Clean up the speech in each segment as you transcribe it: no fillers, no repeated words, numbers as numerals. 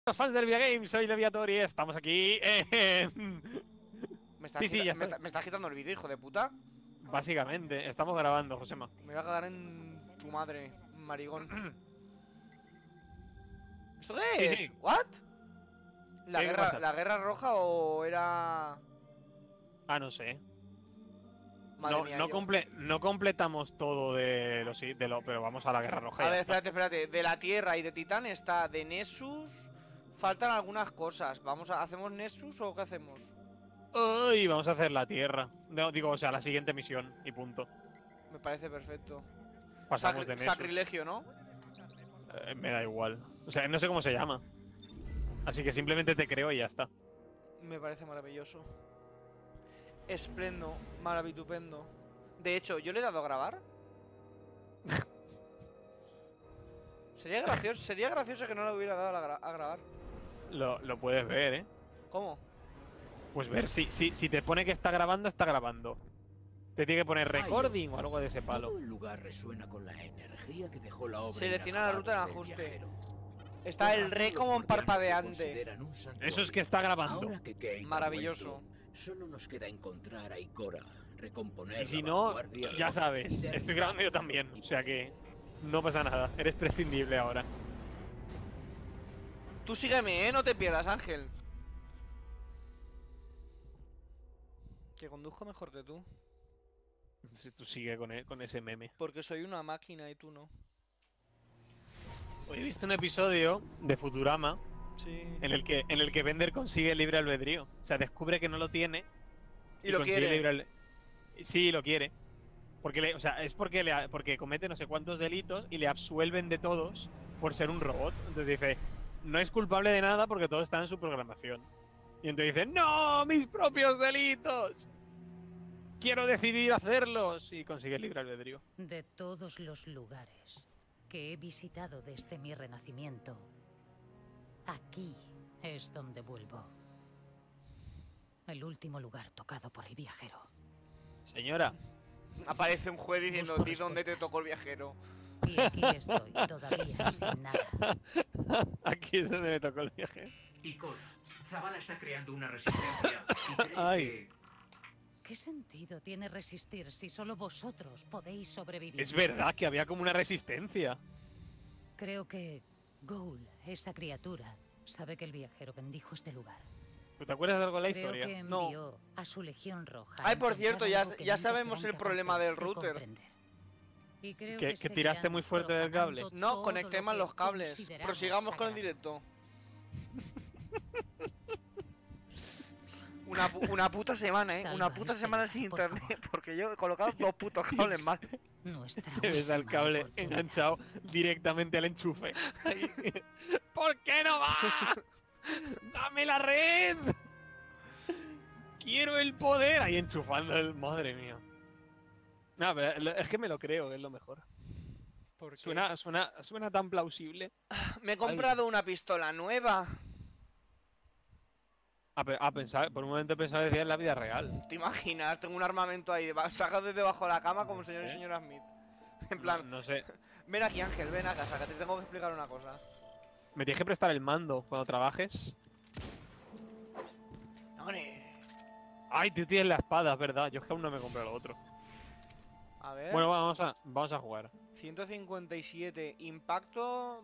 directos, fans del Via Games, soy Leviator y estamos aquí Me está, Sí, sí, ya me está. está agitando el vídeo, hijo de puta. Básicamente, estamos grabando, Josema. Me voy a cagar en tu madre, marigón. ¿Esto qué Sí, es? sí. ¿What? ¿Qué pasa? ¿La guerra roja o era...? Ah, no sé. Madre mía, yo. No completamos todo pero vamos a la Guerra Roja y A ya ver, está. espérate. De la Tierra y de Titán está de Nessus. Faltan algunas cosas. ¿Hacemos Nessus o qué hacemos? Uy, vamos a hacer la Tierra. No, digo, o sea, la siguiente misión y punto. Me parece perfecto. Pasamos de Nessus. Sacrilegio, ¿no? Me da igual. O sea, no sé cómo se llama. Así que simplemente te creo y ya está. Me parece maravilloso. Esplendo, maravitupendo. De hecho, ¿yo le he dado a grabar? Sería gracioso que no le hubiera dado a grabar. Lo puedes ver, ¿eh? ¿Cómo? Pues ver, si te pone que está grabando, está grabando. Te tiene que poner recording o algo de ese palo. Todo el lugar resuena con la energía que dejó la obra. Selecciona la ruta de inacabada del ajuste. viajero. Está el rey como en parpadeante. Consideran un santuario. Eso es que está grabando. Ahora que Kate ha Maravilloso. vuelto, solo nos queda encontrar a Ikora, recomponer Y si la no, vanguardia ya sabes, y estoy derribar grabando yo también. O sea que no pasa nada. Eres prescindible ahora. Tú sígueme, no te pierdas, Ángel. Que conduzco mejor que tú. Si tú sigues con ese meme. Porque soy una máquina y tú no. Hoy he visto un episodio de Futurama Sí. en el que Bender consigue libre albedrío. O sea, descubre que no lo tiene. Y lo consigue quiere. Sí, lo quiere. Porque o sea, es porque comete no sé cuántos delitos y le absuelven de todos por ser un robot. Entonces dice, no es culpable de nada porque todo está en su programación. Y entonces dice, ¡no! ¡Mis propios delitos! ¡Quiero decidir hacerlos! Y consigue el libre albedrío. De todos los lugares que he visitado desde mi renacimiento, aquí es donde vuelvo. El último lugar tocado por el viajero. Señora, Aparece un juez diciendo, Busco di dónde te respuestas. tocó el viajero. Y aquí estoy, todavía sin nada. aquí es donde me tocó el viaje. Ikora, Zavala está creando una resistencia y cree Ay. que... ¿Qué sentido tiene resistir si solo vosotros podéis sobrevivir? Es verdad que había como una resistencia. Creo que Ghoul, esa criatura, sabe que el viajero bendijo este lugar. ¿Tú te acuerdas de algo de la Creo historia? que No. envió a su legión roja. Ay, a por encontrar cierto, ya algo que nunca sabemos serán el problema capaces del de router. comprender. Y creo ¿Que seguirán tiraste muy fuerte del cable? profanando No, todo conecté lo mal que los cables. consideramos Prosigamos con el sagrado. directo. Una puta semana, Salva Una puta este semana lugar, sin por internet. favor. Porque yo he colocado dos putos cables mal. Nuestra Te ves al última cable oportunidad. enganchado directamente al enchufe. Ahí. ¿Por qué no va? ¡Dame la red! ¡Quiero el poder! Ahí enchufando el... Madre mía. No, pero es que me lo creo, que es lo mejor. ¿Por qué? Suena tan plausible. Me he comprado una pistola nueva. Por un momento pensaba que decía en la vida real. ¿Te imaginas? Tengo un armamento ahí sacado de debajo de la cama como el señor y señora Smith. En plan, No sé. ven aquí, Ángel, ven a casa, que te tengo que explicar una cosa. Me tienes que prestar el mando cuando trabajes. ¡Ole! Ay, tú tienes la espada, es verdad. Yo es que aún no me compré lo otro. A ver. Bueno, vamos a jugar. 157. Impacto.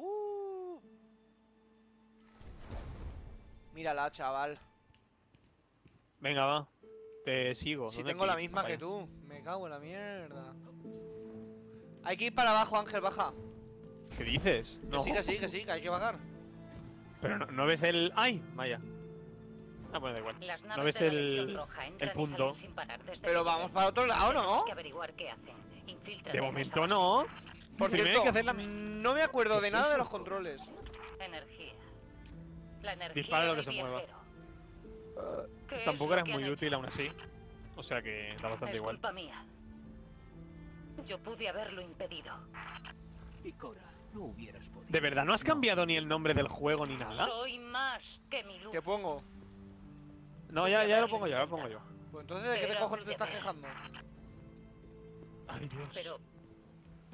Mírala, chaval. Venga, va. Te sigo. Si ¿Dónde tengo la aquí? misma que Vaya. tú. Me cago en la mierda. Hay que ir para abajo, Ángel, baja. ¿Qué dices? Que sí, que sí, que hay que bajar. Pero no ves el... ¡Ay! Vaya. Ah, bueno, da igual. Las No naves ves de la Legión el Roja entran y punto. salen sin parar desde Pero que vamos llegué. para otro lado, ¿no? Tenemos que averiguar qué hacen. Infíltrate De en momento esa base. no. Por Primero hay cierto, que hacer la... no me acuerdo ¿Qué de es nada de eso? los controles. Energía. La energía Dispara lo del que se mueva. viajero. ¿Qué es Tampoco lo eres que muy han útil hecho? aún así. O sea que da bastante Es igual. culpa mía. Yo pude haberlo impedido. Ikora, no hubieras podido. ¿De verdad no has cambiado ni el nombre del juego ni nada? Soy más que mi luz. ¿Qué pongo? No, ya lo pongo yo,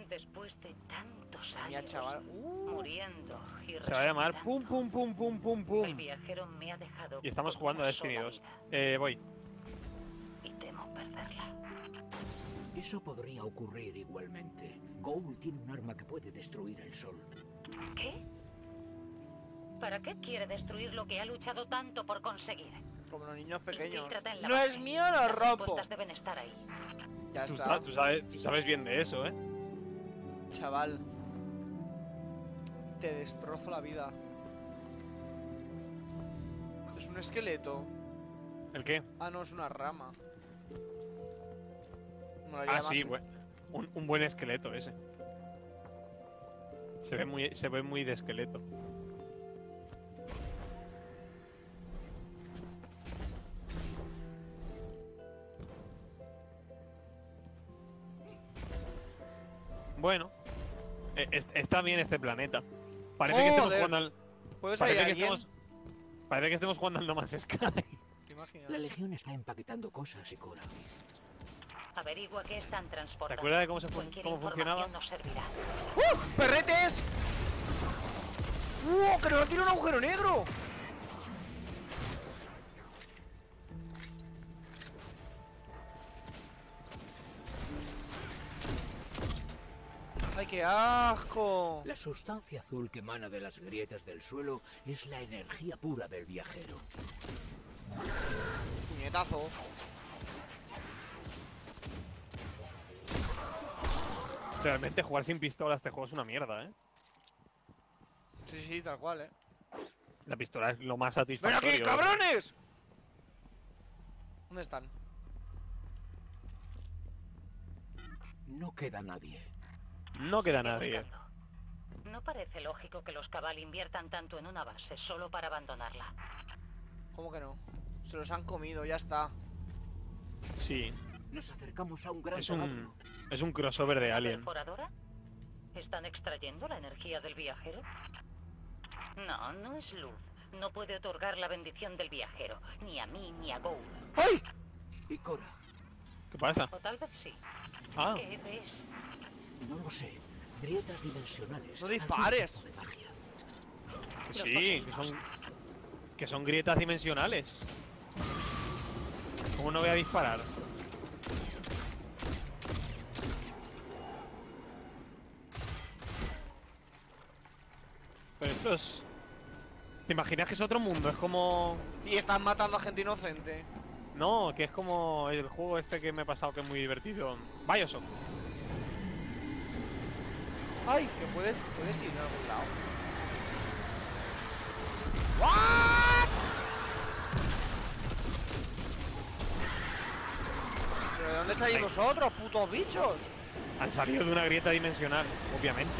Después de tantos Mira, años chaval. muriendo y Se va a llamar pum resucitando, pum pum pum pum el pum. viajero me ha dejado Y estamos con jugando a una Destiny sola 2. vida, Voy. y temo perderla. Eso podría ocurrir igualmente. Goul tiene un arma que puede destruir el sol. ¿Qué? ¿Para qué quiere destruir lo que ha luchado tanto por conseguir? Como los niños pequeños. Infíltrate en la No base. es mío, lo Las rompo. respuestas deben estar ahí. Ya Tú, está, tú sabes bien de eso, ¿eh? chaval. Te destrozo la vida. Es un esqueleto. ¿El qué? Ah, no, es una rama. Molaría Ah, más sí, un- un buen esqueleto ese. Se ve muy de esqueleto. Bueno, está bien este planeta. Parece que estemos Joder. jugando al. ¿Puedes salir Parece que alguien? parece que estemos jugando al No Man's Sky. ¿Te imaginas? La Legión está empaquetando cosas, Ikora. Averigua qué están ¿Te transportando. acuerdas de cómo Cualquier cómo funcionaba? información nos servirá. ¡Perretes! ¡Que nos tira un agujero negro! ¡Ay, qué asco! La sustancia azul que emana de las grietas del suelo es la energía pura del viajero. Puñetazo. Realmente jugar sin pistola este juego es una mierda, ¿eh? Sí, sí, tal cual, La pistola es lo más ¡Ven satisfactorio. aquí, cabrones! ¿Dónde están? No queda nadie. No queda Sigue nadie. buscando. No parece lógico que los Cabal inviertan tanto en una base solo para abandonarla. ¿Cómo que no? Se los han comido, ya está. Sí, Nos acercamos a un gran es taladro. un crossover de ¿Una Alien. perforadora? ¿Están extrayendo la energía del viajero? No, no es luz. No puede otorgar la bendición del viajero. Ni a mí, ni a Gould. ¡Ay! Ikora, ¿Qué pasa? O tal vez sí. Ah, ¿Qué ves? no lo sé. Grietas dimensionales. No dispares. Algún tipo de magia. que Los sí, que son grietas dimensionales. ¿Cómo no voy a disparar? Pero esto es... ¿Te imaginas que es otro mundo? Es como... Y están matando a gente inocente. No, que es como el juego este que me he pasado que es muy divertido. Bioshock. ¡Ay! Que puedes ir a algún lado. ¿What? ¿Pero de dónde salís Ay. vosotros, putos bichos? Han salido de una grieta dimensional, obviamente.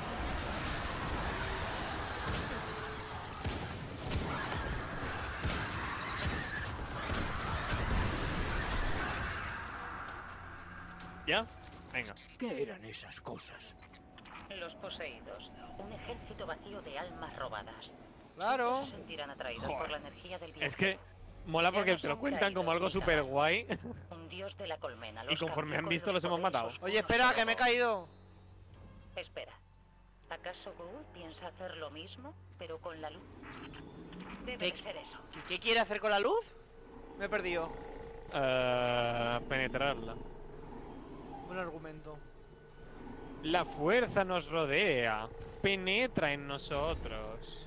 ¿Ya? Venga. ¿Qué eran esas cosas? Los poseídos. Un ejército vacío de almas robadas. Claro. Siempre se sentirán atraídos por Joder. la energía del viajero. Es que mola Ya porque no te lo son cuentan como algo caídos ni súper nada. guay. Un dios de la colmena. Y Los conforme cambió han con visto, los hemos poderes matado. oscuros Oye, espera, que me he robó. caído. Espera. ¿Acaso Gould piensa hacer lo mismo, pero con la luz? Debe ¿Qué? ser eso. ¿Y qué quiere hacer con la luz? Me he perdido. Penetrarla. Buen argumento. La fuerza nos rodea. Penetra en nosotros.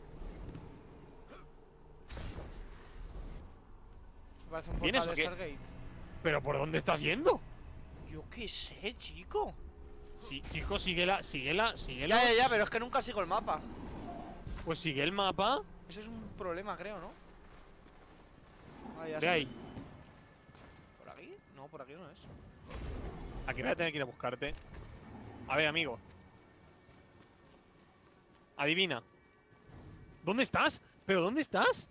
Me parece un ¿Vienes portal o de qué? Stargate. ¿Pero por dónde estás yendo? Yo qué sé, chico. Sí, chicos, síguela. Ya, pero es que nunca sigo el mapa. Pues sigue el mapa. Ese es un problema, creo, ¿no? Ah, ya Ve sí. ahí. ¿Por aquí? No, por aquí no es. Aquí voy a tener que ir a buscarte. A ver, amigo. Adivina. ¿Dónde estás? ¿Pero dónde estás?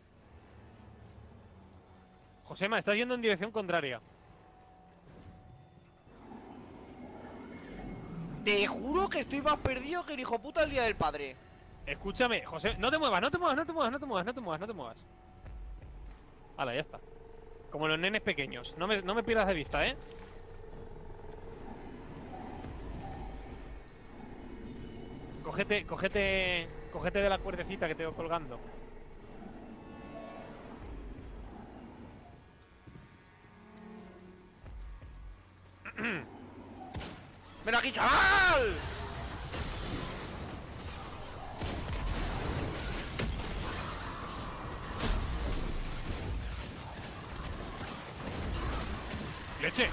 Josema, estás yendo en dirección contraria. Te juro que estoy más perdido que el hijo puta el día del padre. Escúchame, José. No te muevas, no te muevas, no te muevas, no te muevas, no te muevas, no te muevas. Hala, ya está. Como los nenes pequeños. No me pierdas de vista, ¿eh? Cógete de la cuerdecita que tengo colgando. ¡Ven aquí, chaval! ¡Leche!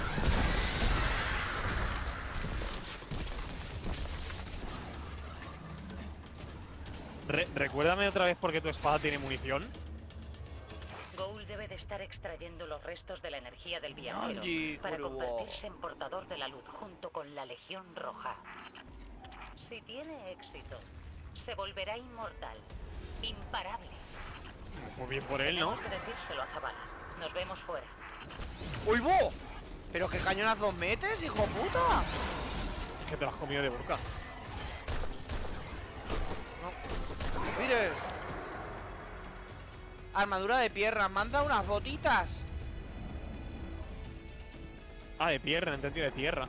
Recuérdame otra vez por qué tu espada tiene munición. Gould debe de estar extrayendo los restos de la energía del viajero Andy, para Cuervo. convertirse en portador de la luz junto con la Legión Roja. Si tiene éxito, se volverá inmortal, imparable. Muy bien por él, ¿no? Tenemos que decírselo a Zavala. Nos vemos fuera. ¡Uy, bo! ¿Pero qué cañonazos metes, hijo puta? Es que te lo has comido de boca. Mires. Armadura de pierna, manda unas botitas. Ah, de tierra, entendido, de tierra.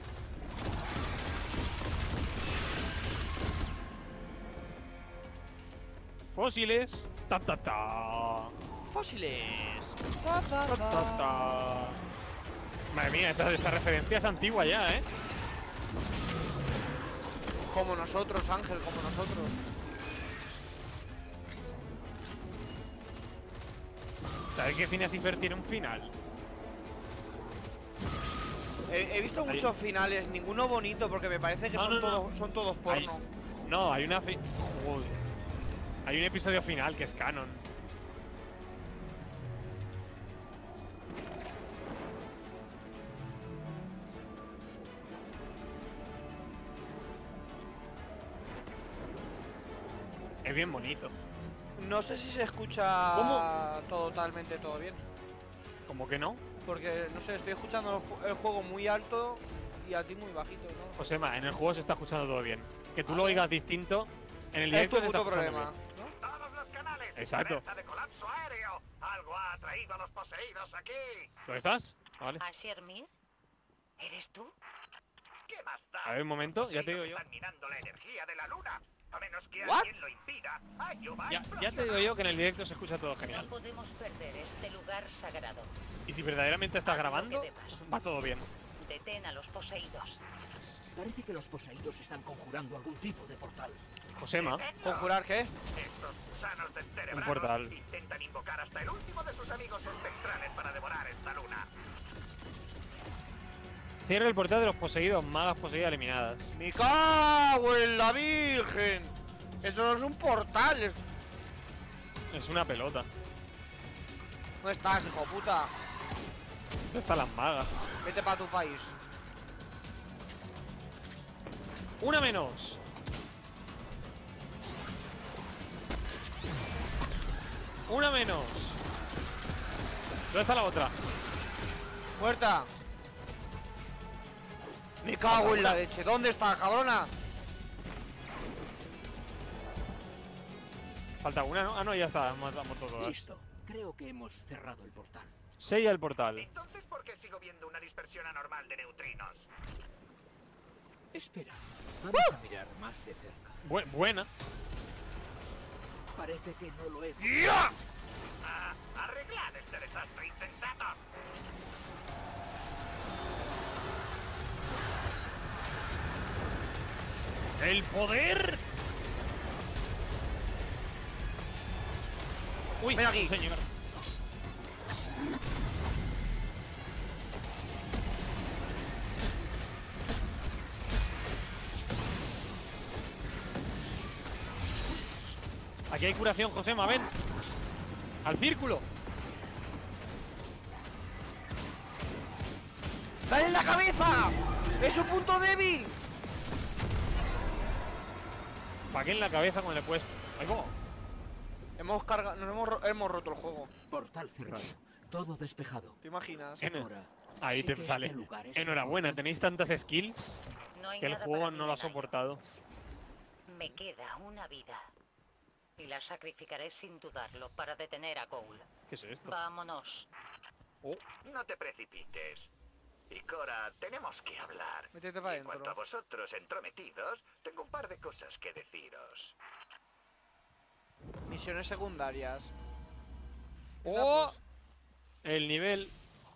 Fósiles. Ta ta ta. Fósiles. Ta ta ta. Madre mía, esa referencia es antigua ya, ¿eh? Como nosotros, Ángel, como nosotros. ¿Sabes qué Phineas y Ferb tiene un final? He visto muchos finales, ninguno bonito porque me parece que No, son, no, no. son todos porno. No, hay una... Uy. Hay un episodio final que es canon. Es bien bonito. No sé si se escucha ¿Cómo? totalmente todo bien. ¿Cómo que no? Porque, no sé, estoy escuchando el juego muy alto y a ti muy bajito, ¿no? Josema, en el juego se está escuchando todo bien. Que tú lo oigas distinto, en el Es directo tu se está puto escuchando problema. bien. ¿No? Todos los canales. Exacto. Alerta de colapso aéreo. Algo ha atraído a los poseídos aquí. ¿Dónde estás? Vale. ¿Asher Mir? ¿Eres tú? ¿Qué más da? A ver, un momento, Los ya te digo poseídos yo. están minando la energía de la luna. A menos que ¿What? alguien lo impida. Ayuba Ya te digo yo que en el directo se escucha todo No genial. podemos perder este lugar sagrado. Y si verdaderamente estás Haz lo grabando, que debas. va todo bien. Detén a los poseídos. Parece que los poseídos están conjurando algún tipo de portal. Josema, ¿Conjurar qué? Estos gusanos descerebrados Un portal. intentan invocar hasta el último de sus amigos espectrales para devorar esta luna. cierra el portal de los poseídos, magas poseídas eliminadas. ¡Me cago en la virgen! Eso no es un portal. Es una pelota. ¿Dónde estás, hijo puta? ¿Dónde están las magas? Vete para tu país. ¡Una menos! ¡Una menos! ¿Dónde está la otra? ¡Muerta! Me cago en la leche. ¿Dónde está, cabrona? Falta una, ¿no? Ah, no, ya está, hemos muerto todas. Listo. Creo que hemos cerrado el portal. Sella el portal. Entonces, ¿por qué sigo viendo una dispersión anormal de neutrinos? Espera. Vamos a mirar más de cerca. Buena. Parece que no lo he... ¡Ya! Ah, arreglad este desastre, insensatos. ¡El poder! Uy, Ven aquí. señor. Aquí hay curación, Josema, ven. Al círculo. ¡Dale en la cabeza! ¡Es su punto débil! ¿Para qué en la cabeza cuando le puedes...? Ay, ¿cómo? Hemos cargado, hemos roto el juego. Portal cerrado. Todo despejado. ¿Te imaginas? Ahora, Ahí sé te que sale. este lugar es Enhorabuena, importante. tenéis tantas skills No hay que el nada juego para mí no lo ha en ello. soportado. Me queda una vida. Y la sacrificaré sin dudarlo para detener a Gould. ¿Qué es esto? Vámonos. No te precipites. Y Cora, tenemos que hablar. Métete para Y en cuanto a adentro. vosotros entrometidos, tengo un par de cosas que deciros. Misiones secundarias. ¡Oh! Venga, pues. El nivel.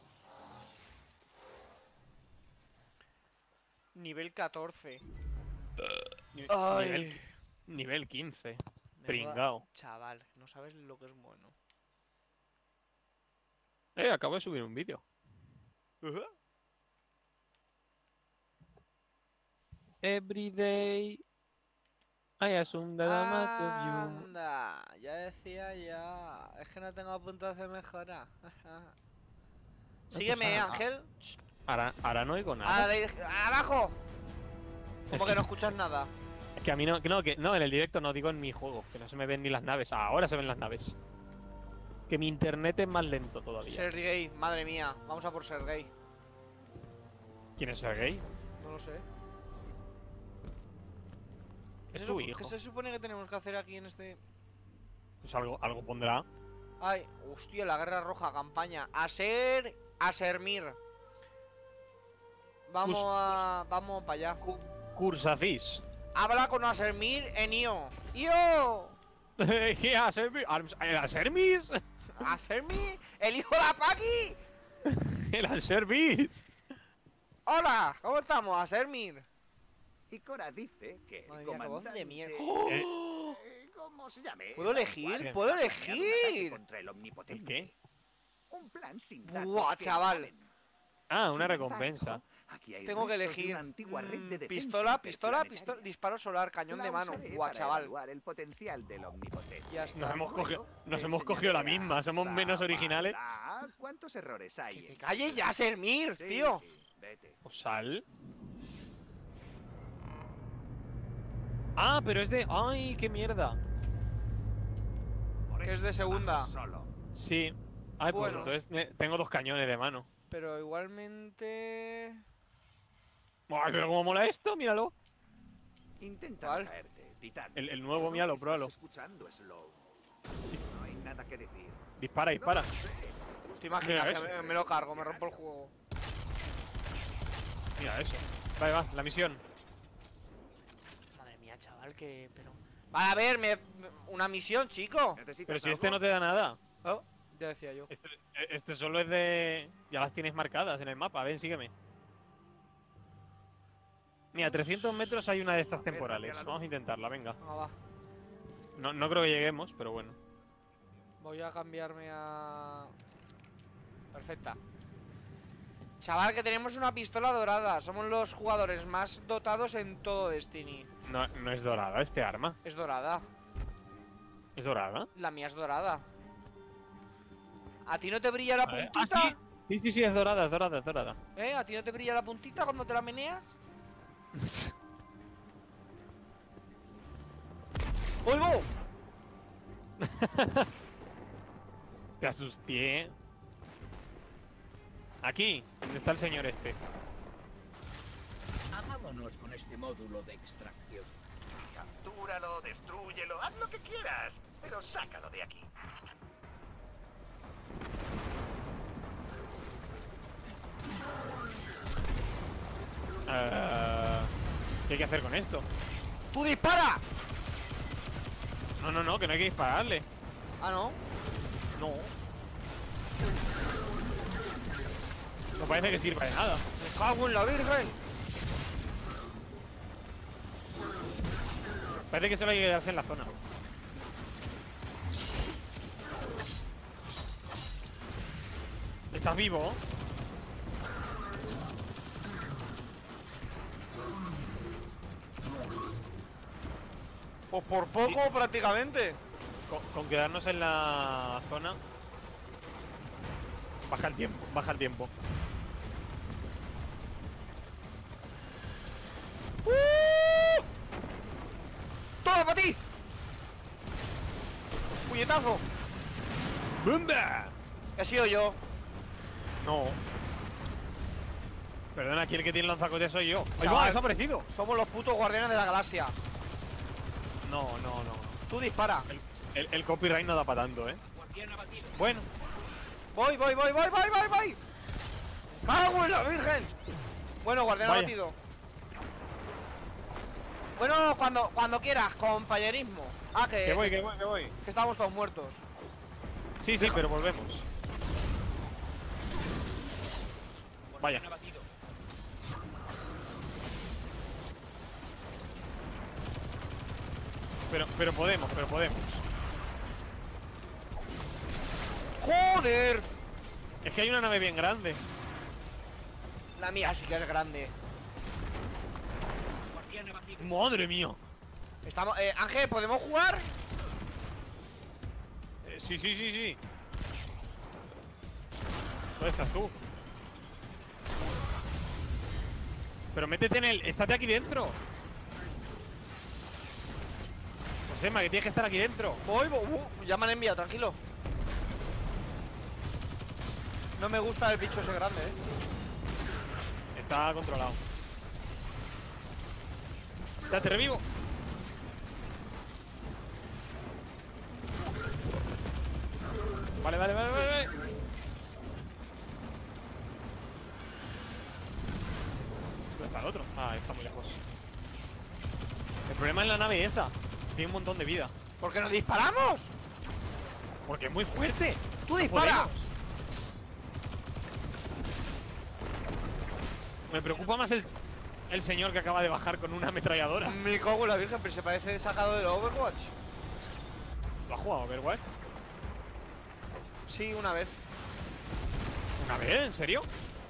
Nivel 14. Ni- Ay. nivel 15. Menuda- Pringao. Chaval, no sabes lo que es bueno. Acabo de subir un vídeo. Every day I assume that I'm out of you. Anda, ya decía ya. Es que no tengo puntos de mejora. Sígueme, pues, Ángel. Ahora no oigo nada. Ahora ¡abajo! Es Como que no escuchas nada. Es que a mí no, no, en el directo no, digo en mi juego, que no se me ven ni las naves. Ahora se ven las naves. Que mi internet es más lento todavía. Sergey, madre mía. Vamos a por Sergey. ¿Quién es Sergey? No lo sé. Es tu hijo. ¿Qué se supone que tenemos que hacer aquí en este...? Pues algo pondrá. Ay, hostia, la guerra roja, campaña. Asermir. Vamos para allá. Cursafis. Habla con Asermir en Io. ¡Io! ¿El Asermis? ¡Asermir! ¡El hijo de la Paki! ¡El Asermis! ¡Hola! ¿Cómo estamos, Asermir? Y Cora dice que el Madre mía, qué voz de comandante... mierda. ¿Cómo se llame? ¿Puedo elegir? Igual, ¿Puedo ha planeado un ataque elegir? contra el omnipotente. ¿Qué? Un plan sin Buah, datos que chaval. valen. Ah, Sin una embargo, recompensa. aquí hay Tengo que restos de elegir. una antigua red de defensa Pistola, interplanetaria. disparo solar, cañón La de mano. usaré Guau, para chaval. evaluar el potencial del omnipotente. Ya está. Nos hemos Luego, cogido la enseñaré misma, somos bla, menos bla, originales. bla. ¿Cuántos errores hay? ¡Que te en calles sí? ya, Asermir, Sí, tío! sí, vete. ¿O sal? Ah, pero es de... ¡Ay, qué mierda! Por Que es eso de segunda. trabajas Solo. Sí. Ay, pues Bueno. entonces tengo 2 cañones de mano. Pero igualmente... ¡Ay, pero cómo mola esto! ¡Míralo! Intenta ¿Cuál? no caerte, Titán. El nuevo, No míralo, estás pruébalo. escuchando, Slow. No hay nada que decir. Dispara, dispara. No lo sé. ¿Te imaginas Mira que eso. me lo cargo, me rompo el juego? Mira eso. Vale, va, la misión. Madre mía, chaval, que... pero... Vale, a ver, una misión, chico. ¿Necesitas Pero si algo? este no te da nada. Oh, ya decía yo. Este solo es de... Ya las tienes marcadas en el mapa. Ven, sígueme. Mira, 300 metros hay una de estas temporales. Vamos a intentarla, venga. Venga, va. No creo que lleguemos, pero bueno. Voy a cambiarme a... Perfecta. Chaval, que tenemos una pistola dorada. Somos los jugadores más dotados en todo Destiny. No es dorada este arma. Es dorada. ¿Es dorada? La mía es dorada. ¿A ti no te brilla la A ver. puntita? Ah, sí. Sí, es dorada, es dorada, es dorada. ¿Eh? ¿A ti no te brilla la puntita cuando te la meneas? ¡Oigo! Te asusté. Aquí, ¿dónde está el señor este? Hagámonos con este módulo de extracción. Captúralo, destrúyelo, haz lo que quieras, pero sácalo de aquí. ¿Qué hay que hacer con esto? ¡Tú dispara! No, que no hay que dispararle. Ah, ¿no? No. No parece que sirva de nada. ¡Me cago en la virgen! Parece que solo hay que quedarse en la zona. ¿Estás vivo? Pues por poco, prácticamente. Con quedarnos en la zona. Baja el tiempo, baja el tiempo. ¡Toma para ti! ¡Puñetazo! ¡Bumba! He sido yo. No. Perdona, aquí el que tiene lanzacohetes soy yo. ¡Ay, Chaval. va! ¡Desaparecido! Somos los putos guardianes de la galaxia. No. Tú dispara. El copyright no da para tanto, ¿eh? Bueno, Voy. ¡Cago en la virgen! Bueno, guardián Vaya. abatido. Bueno, cuando quieras, compañerismo. Ah, Que voy, que voy, que voy. que estamos todos muertos. Sí, sí, pero volvemos. Vaya. Pero podemos, pero podemos. ¡Joder! Es que hay una nave bien grande. La mía sí que es grande. ¡Madre mía! Estamos... Ángel, ¿podemos jugar? Sí, sí, sí, sí. ¿Dónde estás tú? Pero métete en el... Estate aquí dentro. Josema, que tienes que estar aquí dentro. Voy, ya me han enviado, tranquilo. No me gusta el bicho ese grande, Está controlado. Date revivo. Vale, vale, vale, vale. ¿Dónde está el otro? Ah, está muy lejos. El problema es la nave esa. Tiene un montón de vida. ¿Por qué no disparamos? Porque es muy fuerte. ¡Tú No dispara! podemos. Me preocupa más el señor que acaba de bajar con una ametralladora. Me cago en la virgen, pero se parece sacado del Overwatch. ¿Lo ha jugado Overwatch? Sí, una vez. ¿Una vez? ¿En serio?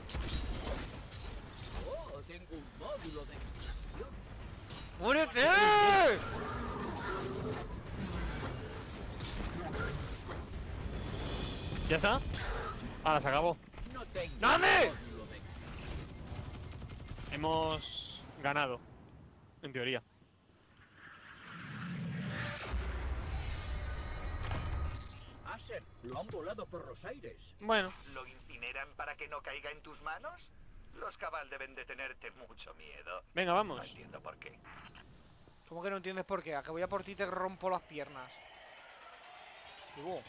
Oh, tengo un módulo de extracción. ¡Muérete! ¿Ya está? Ahora se acabó. No tengo ¡Dame! módulo de extracción. Hemos ganado. En teoría. Acer, lo han volado por los aires. Bueno, ¿Lo incineran para que no caiga en tus manos? Los cabal deben de tenerte mucho miedo. venga, No vamos. entiendo por qué. ¿Cómo que no entiendes por qué? A que voy a por ti y te rompo las piernas. Digo,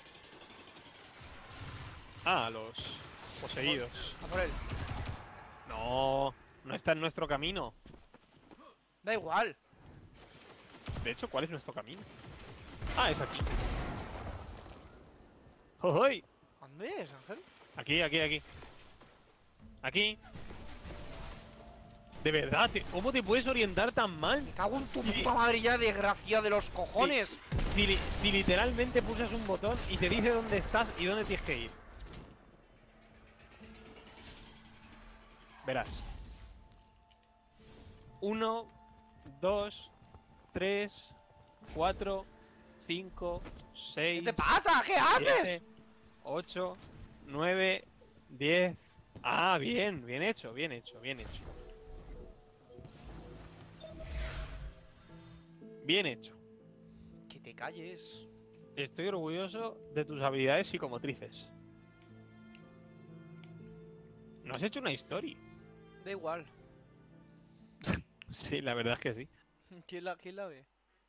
Ah, los poseídos. a por él. No, no está en nuestro camino. Da igual. De hecho, ¿cuál es nuestro camino? Ah, es aquí. ¡Jojoy! ¿Dónde es, Ángel? Aquí, aquí, aquí. Aquí. De verdad, ¿cómo te puedes orientar tan mal? Me cago en tu Sí. puta madre ya, desgracia de los cojones. Si literalmente pulsas un botón y te dice dónde estás y dónde tienes que ir. Verás. 1, 2, 3, 4, 5, 6, ¿Qué te pasa? ¿Qué haces? 8, 9, 10. Ah, bien, bien hecho, bien hecho, bien hecho. Bien hecho. Que te calles. Estoy orgulloso de tus habilidades psicomotrices. ¿No has hecho una historia? Da igual. Sí, la verdad es que sí. ¿Quién la ve?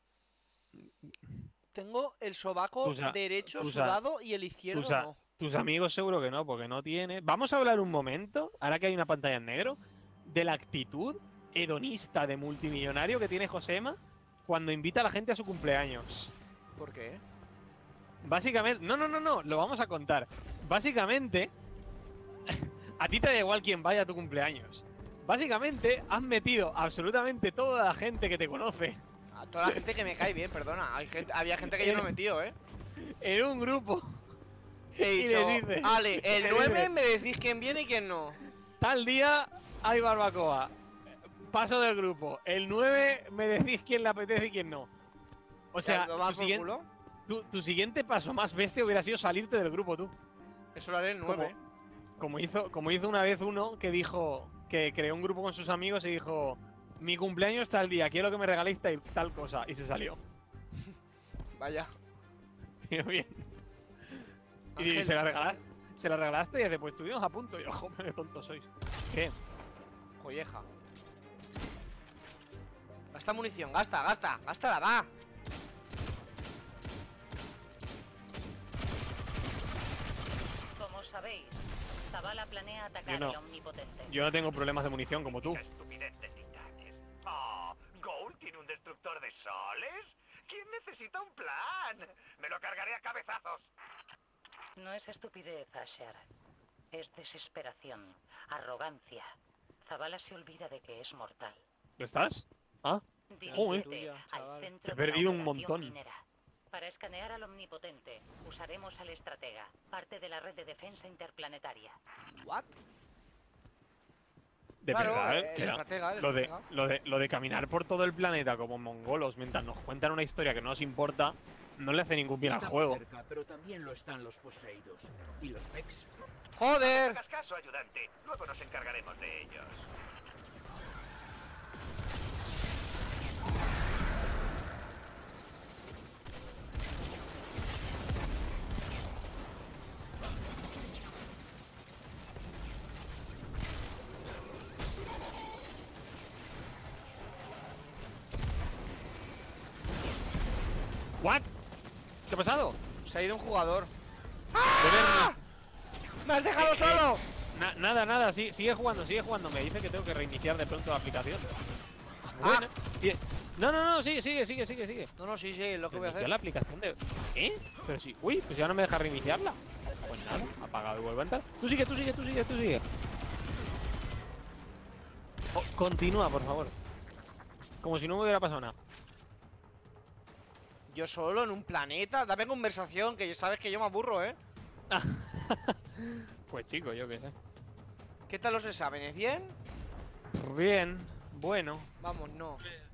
Tengo el sobaco Tus a- derecho tus a- sudado y el izquierdo Tus, a- no. tus amigos seguro que no, porque no tienes. Vamos a hablar un momento, ahora que hay una pantalla en negro, de la actitud hedonista de multimillonario que tiene Josema cuando invita a la gente a su cumpleaños. ¿Por qué? Básicamente, no, lo vamos a contar. Básicamente, a ti te da igual quién vaya a tu cumpleaños. Básicamente, has metido absolutamente toda la gente que te conoce A toda la gente que me cae bien, perdona. Había gente que yo no he metido, ¿eh? en un grupo. He Y dicho, le dices- Ale, el le 9 dices- me decís quién viene y quién no. Tal día hay barbacoa. Paso del grupo. El 9 me decís quién le apetece y quién no. O sea, ¿Lo vas tu, por siguiente, culo? tu siguiente paso más bestia hubiera sido salirte del grupo tú. Eso lo haré el 9. Como hizo una vez uno que dijo que creó un grupo con sus amigos y dijo: mi cumpleaños tal día, quiero que me regaléis tal cosa. Y se salió. Vaya. Digo, bien. Y Ángel. se la regalaste y dice: pues estuvimos a punto. Y yo, joder, qué tontos sois. ¿Qué? Colleja. Gasta munición, gástala, va. Como sabéis, Zavala planea atacar Yo no. al Omnipotente. Yo no tengo problemas de munición como tú. ¡Qué estupidez de titanes! ¡Oh! ¿Gould tiene un destructor de soles? ¿Quién necesita un plan? ¡Me lo cargaré a cabezazos! No es estupidez, Asher. Es desesperación, arrogancia. Zavala se olvida de que es mortal. ¿Lo estás? ¿Ah? Joder. Dirígete Tuya, al chaval. centro He de la perdido un operación montón. minera. Para escanear al Omnipotente, usaremos al estratega, parte de la red de defensa interplanetaria. ¿What? De Claro, verdad, el que no. estratega, el Lo de, estratega. lo de caminar por todo el planeta como mongolos mientras nos cuentan una historia que no nos importa, no le hace ningún bien al Estamos juego. cerca, pero también lo están los poseídos. ¿Y los Vex? ¡Joder! Hagas caso, ayudante. Luego nos encargaremos de ellos. ¿What? ¿Qué ha pasado? Se ha ido un jugador. ¡Ah! ¡Me has dejado solo! Nada, sigue jugando. Me dice que tengo que reiniciar de pronto la aplicación. Bueno, no, sigue. No, no, sí, es lo que voy a Reiniciar hacer. la aplicación de... ¿Qué? Pero sí... Uy, pues ya no me deja reiniciarla. Pues nada, apagado y vuelvo a entrar. Tú sigue. Oh, continúa, por favor. Como si no me hubiera pasado nada. Yo solo en un planeta. Dame conversación, que ya sabes que yo me aburro, ¿eh? Pues chico, yo qué sé. ¿Qué tal los exámenes? ¿Bien? Bien, bueno, Vamos, no.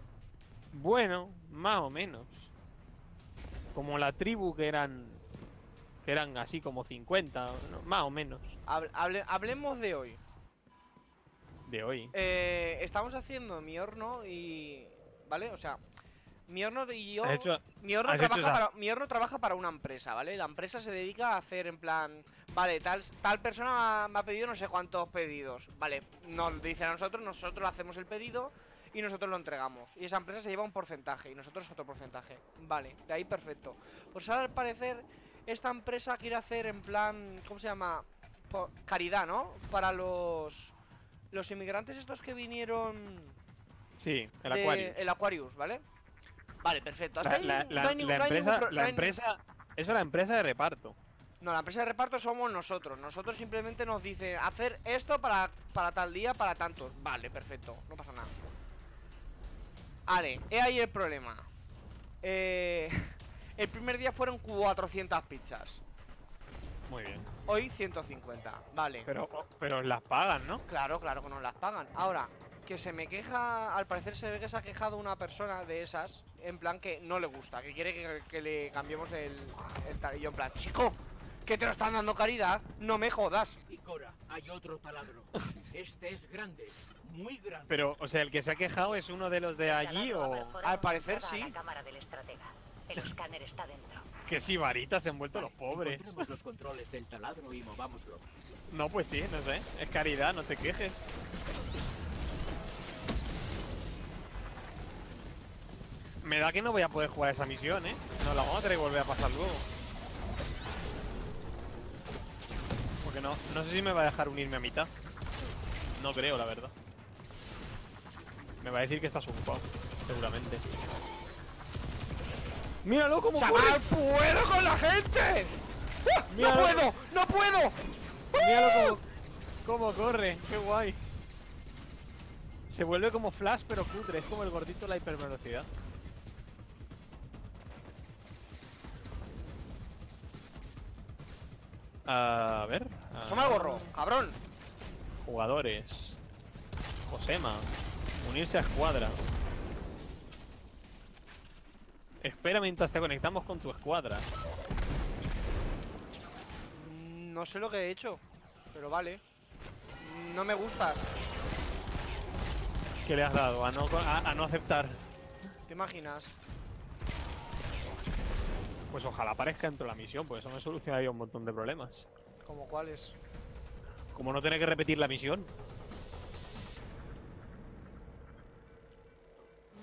más o menos. Como la tribu que eran así como 50, ¿no? Más o menos, Hablemos de hoy. de hoy. Estamos haciendo mi horno y... ¿Vale? O sea, mi horno y yo... ¿Has hecho- Mi horno, has hecho mi horno trabaja para una empresa, ¿vale? La empresa se dedica a hacer en plan... Vale, tal persona me ha pedido no sé cuántos pedidos. Vale, nos dicen a nosotros hacemos el pedido y nosotros lo entregamos. Y esa empresa se lleva un porcentaje y nosotros otro porcentaje. Vale, de ahí perfecto. Pues ahora al parecer esta empresa quiere hacer en plan... ¿Cómo se llama? Caridad, ¿no? Para los inmigrantes estos que vinieron... Sí, el de- acuario. El Aquarius, ¿vale? Vale, perfecto. Hasta ahí no hay La ningún- no hay ningún empresa, pro- no la hay- empresa, eso es la empresa de reparto. No, la empresa de reparto somos nosotros. Nosotros simplemente nos dicen hacer esto para tal día, para tantos. Vale, perfecto, no pasa nada. Vale, he ahí el problema. El primer día fueron 400 pizzas. Muy bien. Hoy 150, vale. Pero las pagan, ¿no? Claro que nos las pagan. Ahora, que se me queja, al parecer se ve que se ha quejado una persona de esas, en plan que no le gusta, que quiere que le cambiemos el tal. Y yo en plan, chico, que te lo están dando caridad, no me jodas. Y Cora, hay otro taladro. Este es grande, muy grande. Pero, o sea, el que se ha quejado es uno de los de allí Taladro ha o... perforado Al parecer entrada a sí. la cámara del estratega. El escáner está dentro. Que si varitas se han vuelto los pobres. Encontremos los controles del taladro y movámoslo. No, pues sí, no sé. Es caridad, no te quejes. Me da que no voy a poder jugar esa misión, ¿eh? No la vamos a tener que volver a pasar luego. Porque no sé si me va a dejar unirme a mitad. No creo, la verdad. Me va a decir que estás ocupado, seguramente. ¡Míralo cómo corre! ¡Chaval, puedo con la gente! ¡Ah! ¡No Míralo. puedo! ¡No puedo! Míralo cómo corre, qué guay. Se vuelve como Flash pero cutre, es como el gordito de la hipervelocidad. A ver. Asoma el gorro, cabrón. Jugadores. Josema. Unirse a escuadra. Espera mientras te conectamos con tu escuadra. No sé lo que he hecho, pero vale. No me gustas, ¿Qué le has dado? A no aceptar. ¿te imaginas? Pues ojalá aparezca dentro de la misión, pues eso me solucionaría un montón de problemas. ¿Como cuáles? Como no tener que repetir la misión.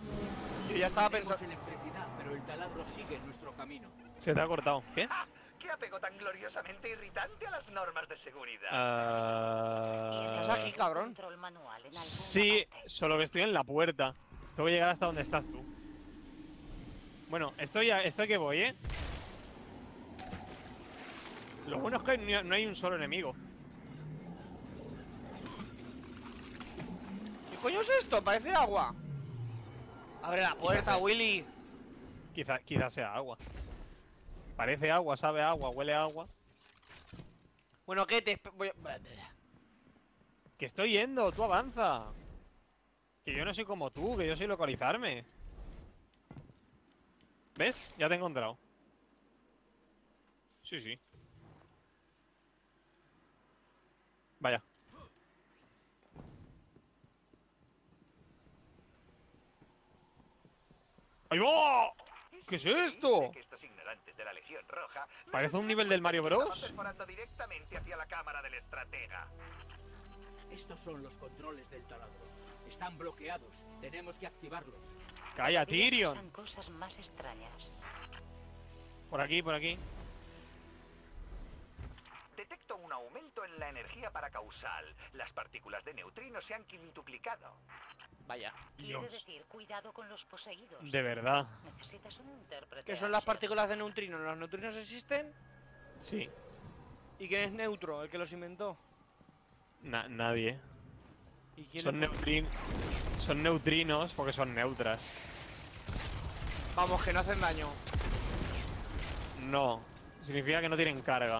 Yo ya estaba Tenemos pensando... electricidad, pero el taladro sigue en nuestro camino. Se te ha cortado. ¿Qué? ¿Qué apego tan gloriosamente irritante a las normas de seguridad. ¿Estás aquí, cabrón? Control manual en alguna Sí, parte. solo que estoy en la puerta. Tengo que llegar hasta donde estás tú. Bueno, estoy que voy, ¿eh? Lo bueno es que no hay un solo enemigo. ¿Qué coño es esto? Parece agua. Abre la puerta, Willy. Quizás sea agua. Parece agua, sabe a agua, huele a agua. Bueno, ¿qué te Que estoy yendo, tú avanza. Que yo no soy como tú, que yo soy localizarme. ¿Ves? Ya te he encontrado. Sí, sí. Vaya. ¡Ahí va! ¿Qué es increíble esto? que estos ignorantes de la Legión Roja no Parece se un nivel del Mario dieran Bros. cuenta de que estaban perforando directamente hacia la cámara del estratega. Estos son los controles del taladro. Están bloqueados. Tenemos que activarlos. Calla, Cada día Tyrion. pasan cosas más extrañas. Por aquí, por aquí. Detecto un aumento en la energía paracausal. Las partículas de neutrinos se han quintuplicado. Vaya. Quiere Dios. decir, cuidado con los poseídos. De verdad. Necesitas un intérprete. ¿Qué son las Asher. partículas de neutrinos? ¿Los neutrinos existen? Sí. ¿Y quién es neutro? ¿El que los inventó? Nadie. ¿Y quién Son, es- son neutrinos porque son neutras. Vamos, que no hacen daño. No. Significa que no tienen carga.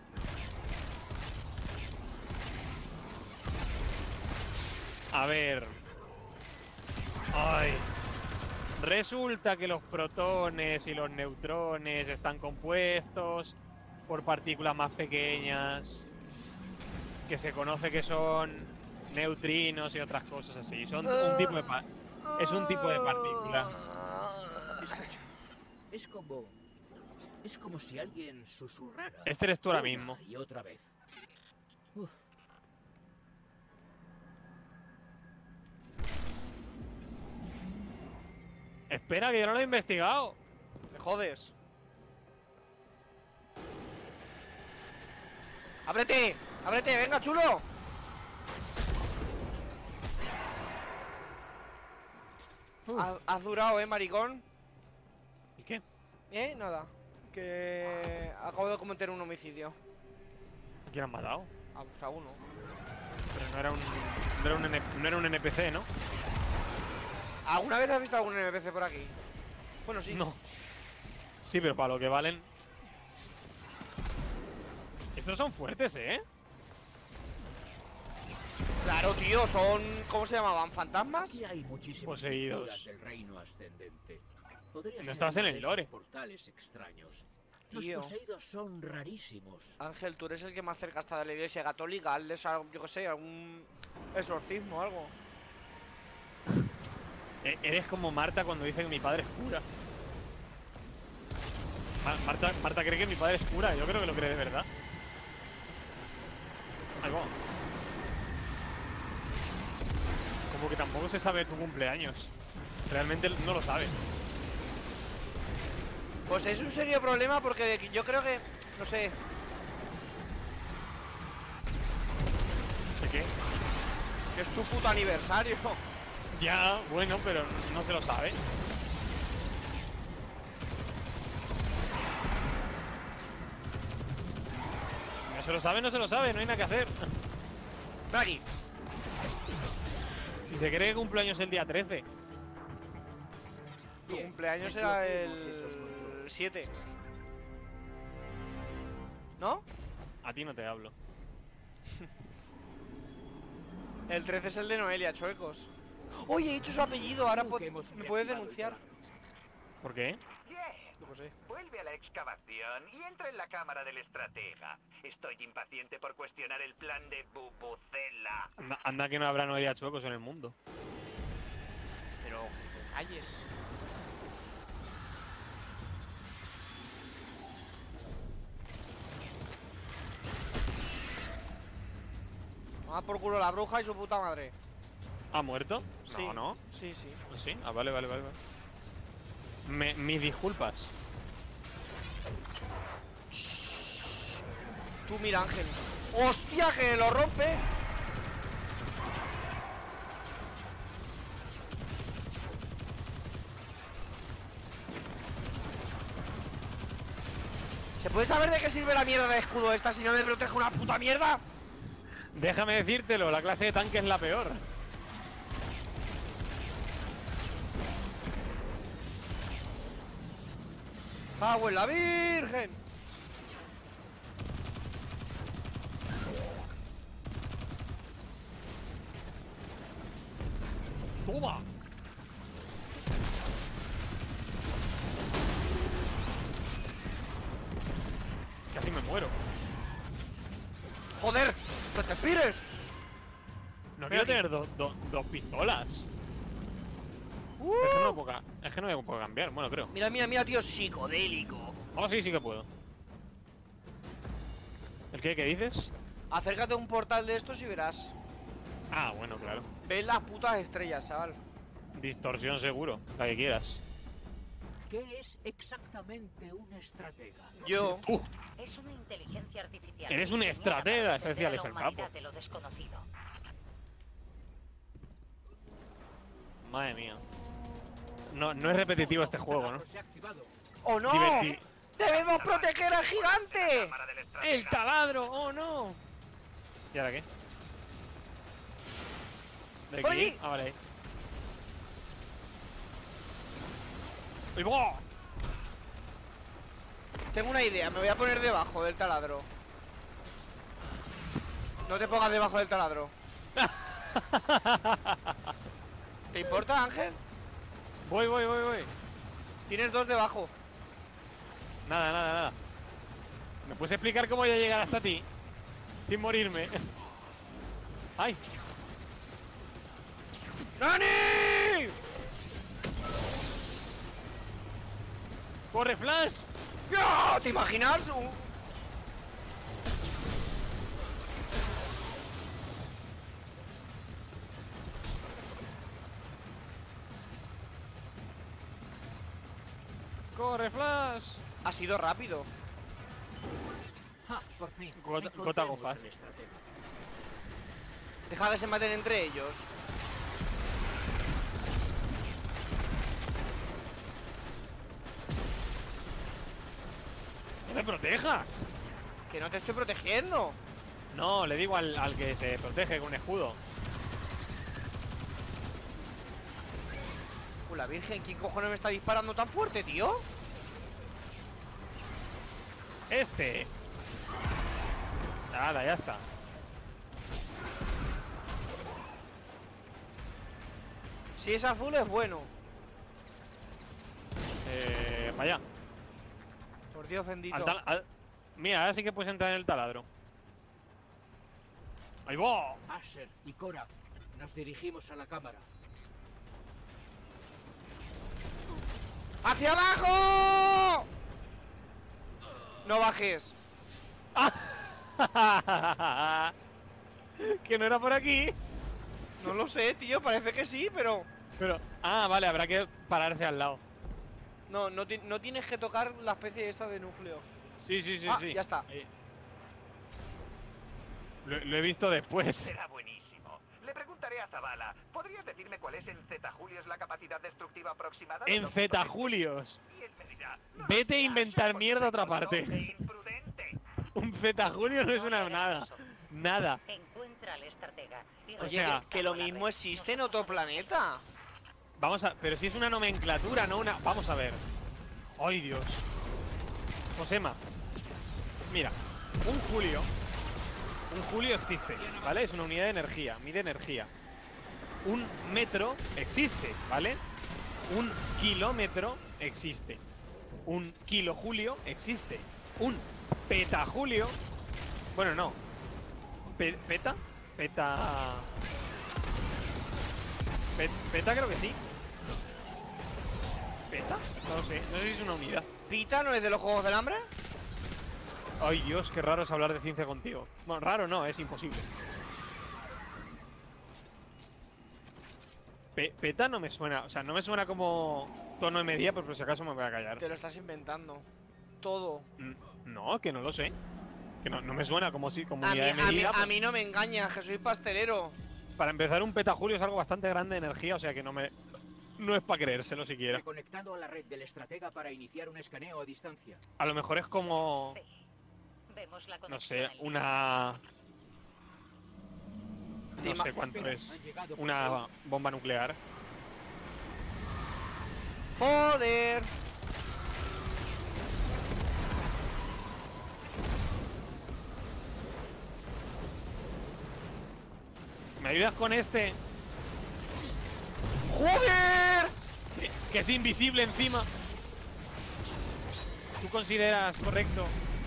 A ver. Ay. Resulta que los protones y los neutrones están compuestos por partículas más pequeñas que se conoce que son neutrinos y otras cosas así. Son un tipo de es un tipo de partícula. Escucha. Es como si alguien susurrara. Este eres tú ahora una mismo. Y otra vez. Uf. Espera, que yo no lo he investigado. Me jodes. ¡Ábrete! ¡Ábrete! ¡Venga, chulo! Has durado, maricón. ¿Y qué? Nada. Que acabo de cometer un homicidio. ¿A quién han matado? A uno. Pero no era un NPC, ¿no? ¿Alguna vez has visto algún NPC por aquí? Bueno, sí. No. Sí, pero para lo que valen. Estos son fuertes, ¿eh? Claro, tío, son... ¿Cómo se llamaban? ¿Fantasmas? Aquí hay muchísimas Poseídos. criaturas del reino ascendente. Podría No ser estás uno en el de esos lore. portales extraños. Los Tío. poseídos son rarísimos. Ángel, tú eres el que más cerca está de la iglesia católica. Hazles, yo qué sé, algún exorcismo o algo. Eres como Marta cuando dice que mi padre es cura. Marta cree que mi padre es cura. Yo creo que lo cree de verdad. Ahí va. Como que tampoco se sabe tu cumpleaños. Realmente no lo sabe. Pues es un serio problema porque yo creo que... No sé. ¿De qué? Que es tu puto aniversario. Ya, bueno, pero no se lo sabe. No se lo sabe, no se lo sabe. No hay nada que hacer. Ven aquí. Si se cree que cumpleaños el día 13. Tu Bien, cumpleaños era desbloqueemos esos el controles. 7. ¿No? A ti no te hablo. El 13 es el de Noelia, chuecos. Oye, he dicho su apellido, ahora Creo que hemos me puedes reactivado el denunciar. taladro. ¿Por qué? Bien. No sé. Vuelve a la excavación y entra en la cámara del estratega. Estoy impaciente por cuestionar el plan de Bubucela. Anda que no habrá Noelia chuecos en el mundo. Pero que te calles. Toma por culo la bruja y su puta madre. ¿Ha muerto? Sí. No, no. Sí, sí. ¿Sí? Ah, vale, vale, vale. Mis disculpas. Tú mira, Ángel. ¡Hostia, que lo rompe! ¿Se puede saber de qué sirve la mierda de escudo esta si no me protege una puta mierda? Déjame decírtelo, la clase de tanque es la peor. ¡Agua en la Virgen! ¡Toma! Casi me muero. ¡Joder! ¡Que te pires! No Mira quiero aquí. tener dos pistolas. ¡Uh! Es que no me puedo cambiar. Bueno, creo. Mira, mira, mira, tío, psicodélico. Oh, sí, sí que puedo. ¿El qué? ¿Qué dices? Acércate a un portal de estos y verás. Ah, bueno, claro. Ves las putas estrellas, chaval. Distorsión seguro, la que quieras. ¿Qué es exactamente un estratega? Yo. Es una inteligencia artificial. Eres un diseñada estratega, para eso decía defender a la Alex el humanidad Capo. de lo desconocido. Madre mía. No es repetitivo este juego, ¿no? Se ha activado. ¡Oh, no! Diverti- ¡Debemos proteger al gigante! Cámara del estratega. ¡El taladro! ¡Oh, no! ¿Y ahora qué? ¿De ¡Por aquí? allí! Ah, vale. Ahí. ¡Uy, ¡buah! Tengo una idea, me voy a poner debajo del taladro. No te pongas debajo del taladro. ¿Te importa, Ángel? Voy. Tienes dos debajo. Nada. ¿Me puedes explicar cómo voy a llegar hasta ti? Sin morirme. ¡Ay! ¡Nani! ¡Corre, Flash! ¡Ya! ¿Te imaginas? ¡Corre, Flash! Ha sido rápido. ¡Ja! Por fin. Gota Encontremos gofas. el estratega. Deja que se maten entre ellos. ¡No me protejas! Que no te estoy protegiendo. No, le digo al que se protege con un escudo. La Virgen, ¿quién cojones me está disparando tan fuerte, tío? ¡Este! Nada, ya está. Si es azul es bueno. Para allá. Por Dios bendito. Mira, ahora sí que puedes entrar en el taladro. ¡Ahí va! Asher y Cora, nos dirigimos a la cámara. ¡Hacia abajo! No bajes. Que no era por aquí. No lo sé, tío, parece que sí, pero... Pero. Ah, vale, habrá que pararse al lado. No tienes que tocar la especie esa de núcleo. Sí. Ah, ya está. Ahí. Lo he visto después. Será buenísimo. Le preguntaré a Zavala. ¿Podrías decirme cuál es en Zetajulios la capacidad destructiva aproximada? de En los Zetajulios. Y él me dirá, "No lo Vete a sé, inventar Asher, porque mierda a soy otra parte". tonto e imprudente. Un Zetajulio no es No una le hagas nada. caso. Nada. Encuentra al estratega. y Oye, sea, que lo mismo existe en otro planeta. Vamos a. Pero si es una nomenclatura, no una. Vamos a ver. ¡Ay, Dios! Josema. Mira. Un Julio. Un Julio existe, ¿vale? Es una unidad de energía. Mide energía. Un metro existe, ¿vale? Un kilómetro existe. Un kilojulio existe. Un petajulio. Bueno, no. ¿Peta? Peta. Peta creo que sí. ¿Peta? No sé si es una unidad. ¿Pita no es de los Juegos del Hambre? Ay, Dios, qué raro es hablar de ciencia contigo. Bueno, raro no, es imposible. Peta no me suena, o sea, no me suena como tono de medida, pero por si acaso me voy a callar. Te lo estás inventando. Todo. No, que no lo sé. Que no me suena como si como A mí, unidad de medida. a mí no me engañas, que soy pastelero. Para empezar, un petajulio es algo bastante grande de energía, o sea que no es para creérselo siquiera. Conectando a la red del estratega para iniciar un escaneo a distancia. A lo mejor es como, Sí. Vemos la no conexión sé, en línea. una... No Dima- sé cuánto Espera, es. han llegado Una pasajeros. bomba nuclear. Joder. ¿Me ayudas con este? ¡Joder! Que es invisible encima. ¿Tú consideras correcto?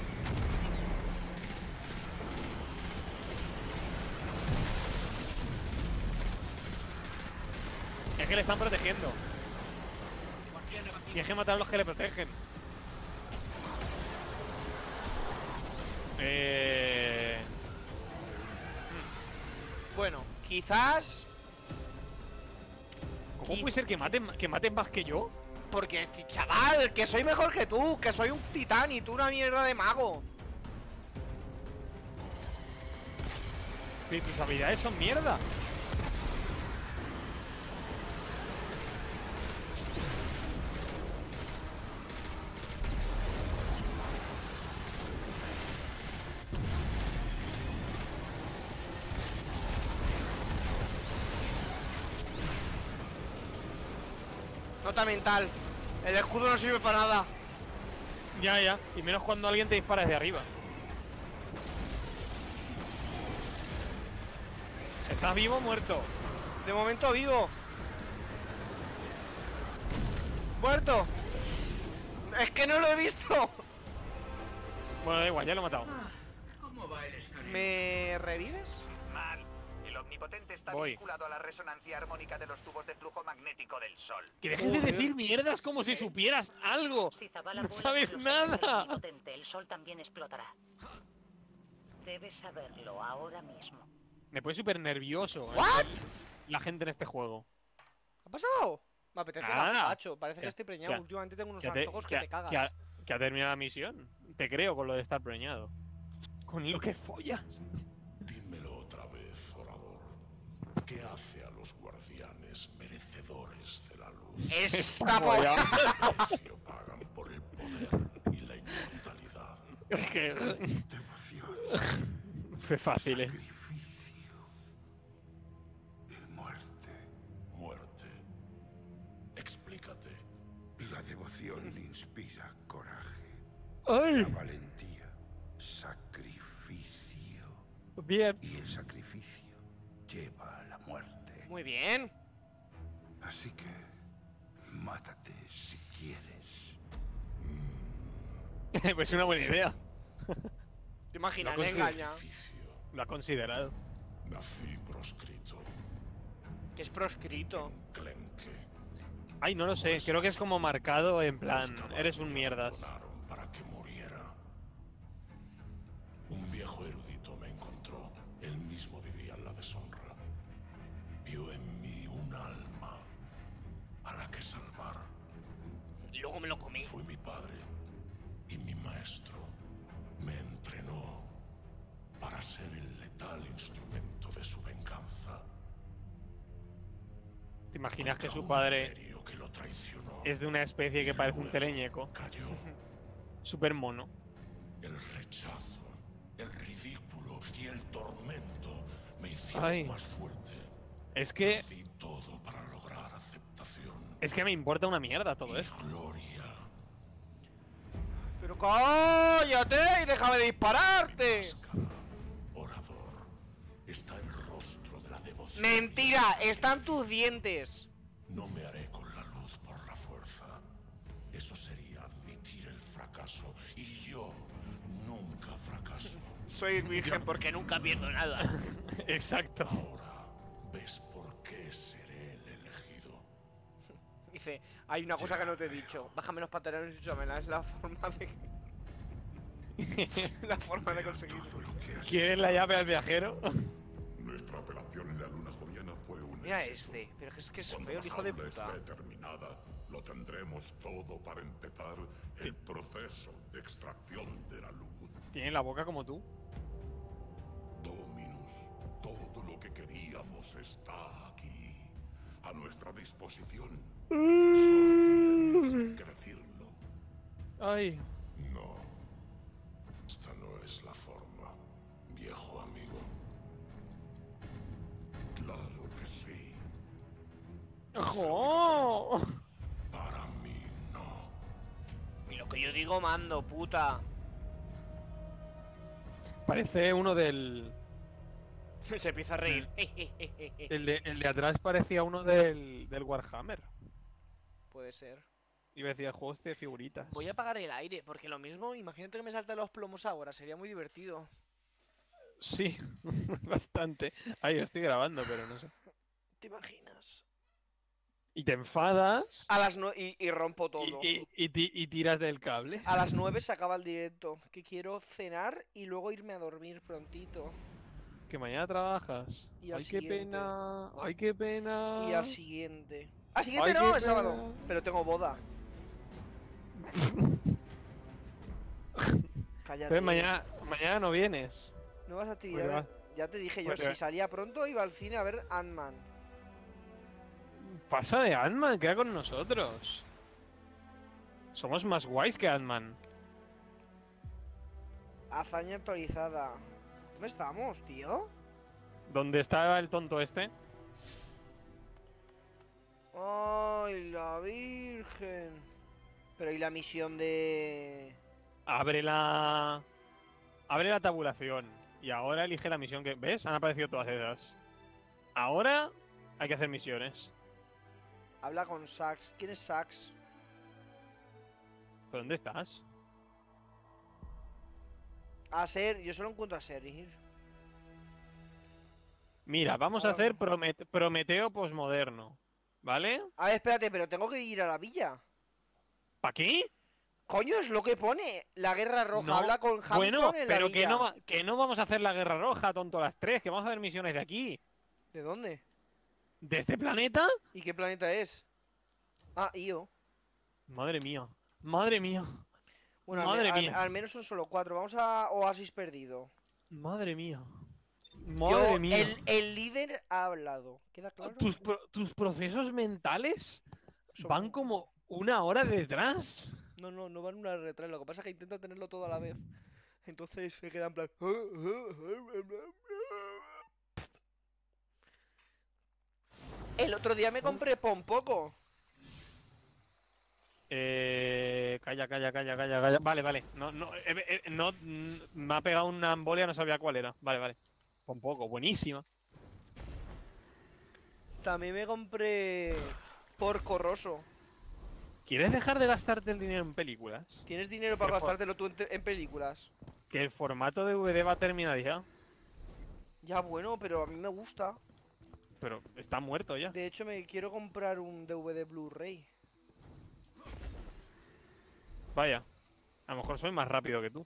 Es que le están protegiendo. Tienes que matar a los que le protegen. Bueno, quizás... ¿Cómo puede ser que maten más que yo? Porque, chaval, que soy mejor que tú, que soy un titán y tú una mierda de mago. Sí, tus habilidades son mierda. Nota mental. El escudo no sirve para nada. Ya. Y menos cuando alguien te dispara desde arriba. ¿Estás vivo o muerto? De momento vivo. Muerto. Es que no lo he visto. Bueno, da igual, ya lo he matado. ¿Cómo va el escaneo? ¿Me revives? Mal. El omnipotente está Voy. vinculado a la resonancia armónica de los tubos de flujo magnético del Sol. Que dejes de Joder. decir mierdas como si supieras algo. Si Zavala No vuela sabes por los aires del nada. omnipotente, el sol también explotará. Debes saberlo ahora mismo. Me pone súper nervioso ¿What? la gente en este juego. ¿Qué ha pasado? Me apetece un Nada. gazpacho. Parece que estoy preñado. Ya. Últimamente tengo unos Que, antojos que te cagas. que ha terminado la misión. Te creo con lo de estar preñado. Con lo que follas. Dímelo otra vez, orador. ¿Qué hace a los guardianes merecedores de la luz? Esta polla. polla. ¿Qué precio pagan por el poder y la inmortalidad? Es que Devoción, fue fácil, sacrificio y muerte. Muerte. Explícate. La devoción inspira coraje. ¡Ay! La valentía, sacrificio. Bien. Y el sacrificio lleva a la muerte. Muy bien. Así que mátate si quieres. Pues una buena idea. Te imaginas, Lo le engaña. Sacrificio. Lo ha considerado. Nací proscrito. Que es proscrito. Clenque. Ay, no lo sé. Creo que es como marcado en plan, eres un mierdas. Donaron para que muriera. Un viejo erudito me encontró. Él mismo vivía en la deshonra. Vio en mí un alma a la que salvar. Y luego me lo comí. Fue mi padre y mi maestro. Me entrenó para ser el letal instrumento de su venganza. ¿Te imaginas que Contra su un padre imperio que lo traicionó. es de una especie que parece un teleñeco? Cayó. Súper mono. El rechazo, el ridículo y el tormento me hicieron Ay. más fuerte. Es que... Di todo para lograr aceptación Es que me importa una mierda todo y esto. gloria. Pero cállate y déjame Mi dispararte. máscara, orador, está el rostro de la devoción. Mentira, están tus dientes. No me haré con la luz por la fuerza. Eso sería admitir el fracaso. Y yo nunca fracaso. Soy virgen porque nunca pierdo nada. Exacto. Ahora ves por qué seré el elegido. Dice, hay una cosa que no te he dicho. Bájame los pantalones y chúpamela. Es la forma de... la forma de conseguirlo. Todo lo que has ¿Quieres la llave al viajero? Nuestra operación en la luna joviana fue un Mira éxito. este. Pero que es que es Cuando feo el la hijo de jaula puta. esté terminada, lo tendremos todo para empezar el proceso de extracción de la luz. Tiene la boca como tú. Dominus, todo lo que queríamos está aquí, a nuestra disposición. Solo tienes que decirlo. Ay. No, esta no es la forma, viejo amigo. Claro que sí. ¡Jo! Para mí no. Y lo que yo digo, mando, puta. Parece uno del... Se empieza a reír. El de atrás parecía uno del Warhammer. Puede ser. Y me decía, juegos de figuritas. Voy a apagar el aire, porque lo mismo, imagínate que me saltan los plomos ahora, sería muy divertido. Sí, bastante. Ahí estoy grabando, pero no sé. ¿Te imaginas? Y te enfadas A las 9 y rompo todo. y tiras del cable. A las 9 se acaba el directo, que quiero cenar y luego irme a dormir prontito. Que mañana trabajas. Y al Ay, qué siguiente. pena. Ay, qué pena. Y al siguiente. Al siguiente Ay, no, qué el sábado. pena. Pero tengo boda. Cállate. Entonces mañana no vienes. No vas a Pues tirar. Ya te dije yo, Pues si salía pronto iba al cine a ver Ant-Man. Pasa de Ant-Man, queda con nosotros. Somos más guays que Ant-Man. Hazaña actualizada. ¿Dónde estamos, tío? ¿Dónde está el tonto este? ¡Ay, la Virgen! Pero ¿y la misión de...? Abre la tabulación. Y ahora elige la misión que... ¿Ves? Han aparecido todas esas. Ahora hay que hacer misiones. Habla con Sax. ¿Quién es Sax? ¿Pero dónde estás? A Ser, yo solo encuentro a Serir. Mira, vamos a Ahora hacer Prometeo posmoderno. ¿Vale? A ver, espérate, pero tengo que ir a la villa. ¿Para qué? Coño, es lo que pone. La Guerra Roja. No. Habla con Hampton Bueno, en la pero villa. que no vamos a hacer la Guerra Roja, tonto, a las 3, que vamos a hacer misiones de aquí. ¿De dónde? ¿De este planeta? ¿Y qué planeta es? Ah, Io. Madre mía. Madre mía. Bueno, Madre mía. al menos son solo 4. Vamos a Oasis Perdido. Madre mía. Madre Yo, mía. el líder ha hablado. ¿Queda claro? ¿Tus procesos mentales Son- van como una hora detrás? No van una retrás. Lo que pasa es que intenta tenerlo todo a la vez. Entonces se queda en plan. El otro día me compré Pompoco. Calla. Vale. No, me ha pegado una embolia, no sabía cuál era. Vale. Un poco, buenísima. También me compré Porco Rosso. ¿Quieres dejar de gastarte el dinero en películas? ¿Tienes dinero para Pero- gastártelo tú en películas? Que el formato de DVD va a terminar ya. Ya bueno, pero a mí me gusta. Pero está muerto ya. De hecho, me quiero comprar un DVD Blu-ray. Vaya. A lo mejor soy más rápido que tú.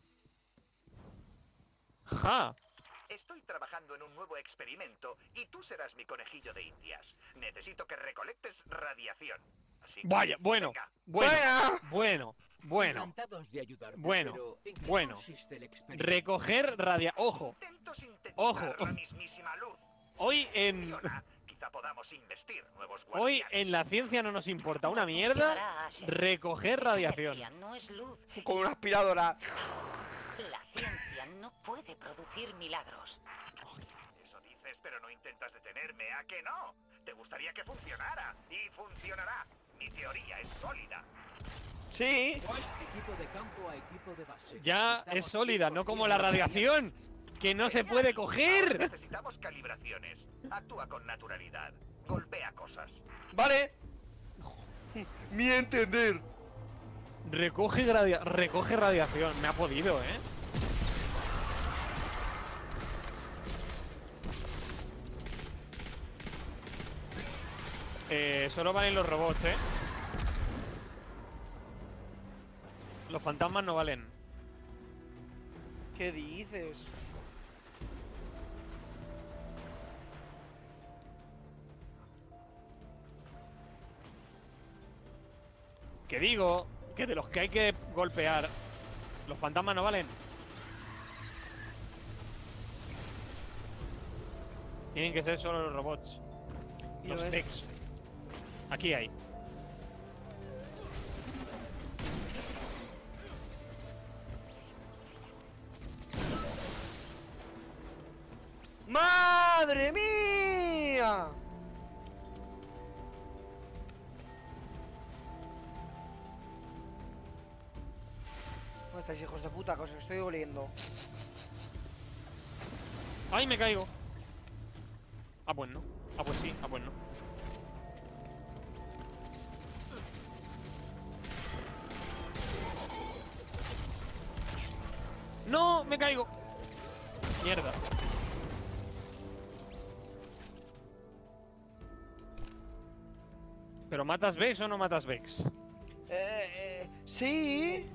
¡Ja! Estoy trabajando en un nuevo experimento y tú serás mi conejillo de indias. Necesito que recolectes radiación. Así que, Vaya, bueno. venga. Bueno. Encantados de ayudarte, Bueno, pero ¿en qué bueno. consiste el experimento? Recoger Ojo. Intento sintetizar Ojo. la mismísima luz. Hoy Si en... funciona, quizá podamos investir nuevos Hoy guardianes. en la ciencia no nos importa una mierda Funcionará, Asher. recoger Es radiación. energía, no es luz. Con una aspiradora. La ciencia no puede producir milagros. Eso dices, pero no intentas detenerme. ¿A que no? ¿Te gustaría que funcionara? Y funcionará. Mi teoría es sólida. Sí. Equipo de campo a equipo de base. Ya Estamos es sólida, no 100% como la radiación, que no se puede Ahora coger. necesitamos calibraciones. Actúa con naturalidad. Golpea cosas. Vale. Mi entender. Recoge radiación, me ha podido, ¿eh? Solo valen los robots, ¿eh? Los fantasmas no valen. ¿Qué dices? Que digo que de los que hay que golpear, los fantasmas no valen. Tienen que ser solo los robots. Y Los lo es. Vex. Aquí hay. ¡Madre mía! ¿Dónde estáis, hijos de puta? Que os estoy oliendo. ¡Ay, me caigo! Ah, pues no. Ah, pues sí. Ah, pues no. ¡No! ¡Me caigo! Mierda. ¿Pero matas Vex o no matas Vex? Sí.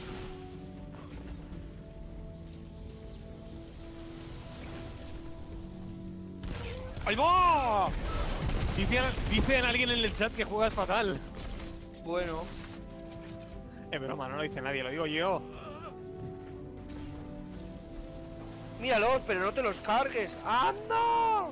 ¡Ahí va! Dicen alguien en el chat que juegas fatal. Bueno. Es broma, no lo dice nadie, lo digo yo. Míralos, pero no te los cargues. ¡Anda!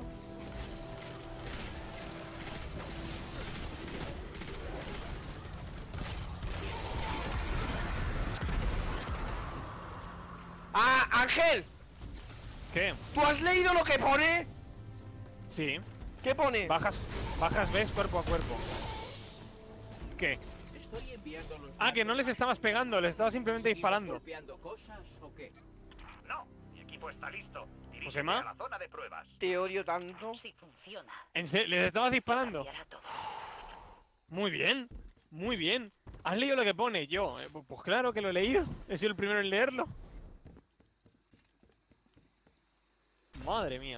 ¡Ah, Ángel! ¿Qué? ¿Tú has leído lo que pone? Sí. ¿Qué pone? Bajas Vex cuerpo a cuerpo. ¿Qué? Estoy enviando los Ah, que no les estabas pegando, les estabas simplemente ¿Seguimos disparando. golpeando cosas o qué? No, mi equipo está listo. Dirígete ¿Josema? a la zona de pruebas. Te odio tanto. Si funciona, ¿En serio? ¿Les estabas disparando? cambiará todo. Muy bien, muy bien. ¿Has leído lo que pone? Yo, pues claro que lo he leído. He sido el primero en leerlo. Madre mía.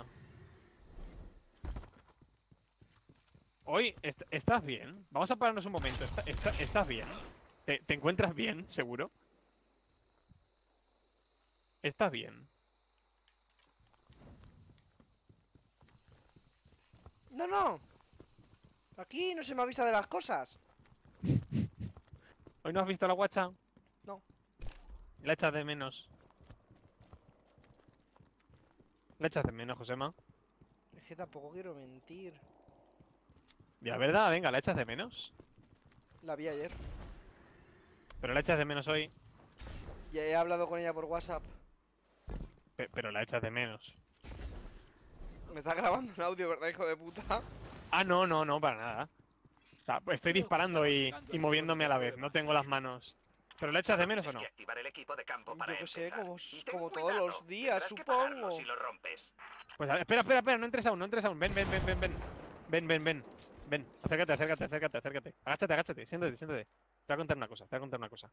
Hoy, ¿estás bien? Vamos a pararnos un momento. ¿Estás bien? ¿Te encuentras bien, seguro? ¿Estás bien? No, no. Aquí no se me avisa de las cosas. ¿Hoy no has visto la guacha? No. La echas de menos. La echas de menos, Josema. Es que tampoco quiero mentir. Ya, ¿verdad? Venga, la echas de menos. La vi ayer. Pero la echas de menos hoy. Ya he hablado con ella por WhatsApp. Pero la echas de menos. Me está grabando un audio, ¿verdad, hijo de puta? Ah, no, no, no, para nada. O sea, pues estoy disparando y moviéndome a la vez. No tengo las manos. ¿Pero la echas de menos o no? Tienes que activar el equipo de campo para Yo que sé, empezar. como, Y ten como todos cuidado, los días, tendrás que pararlo supongo. si lo rompes. Pues espera, no entres aún, no entres aún. Ven. Ven, acércate. Agáchate. Siéntate. Te voy a contar una cosa.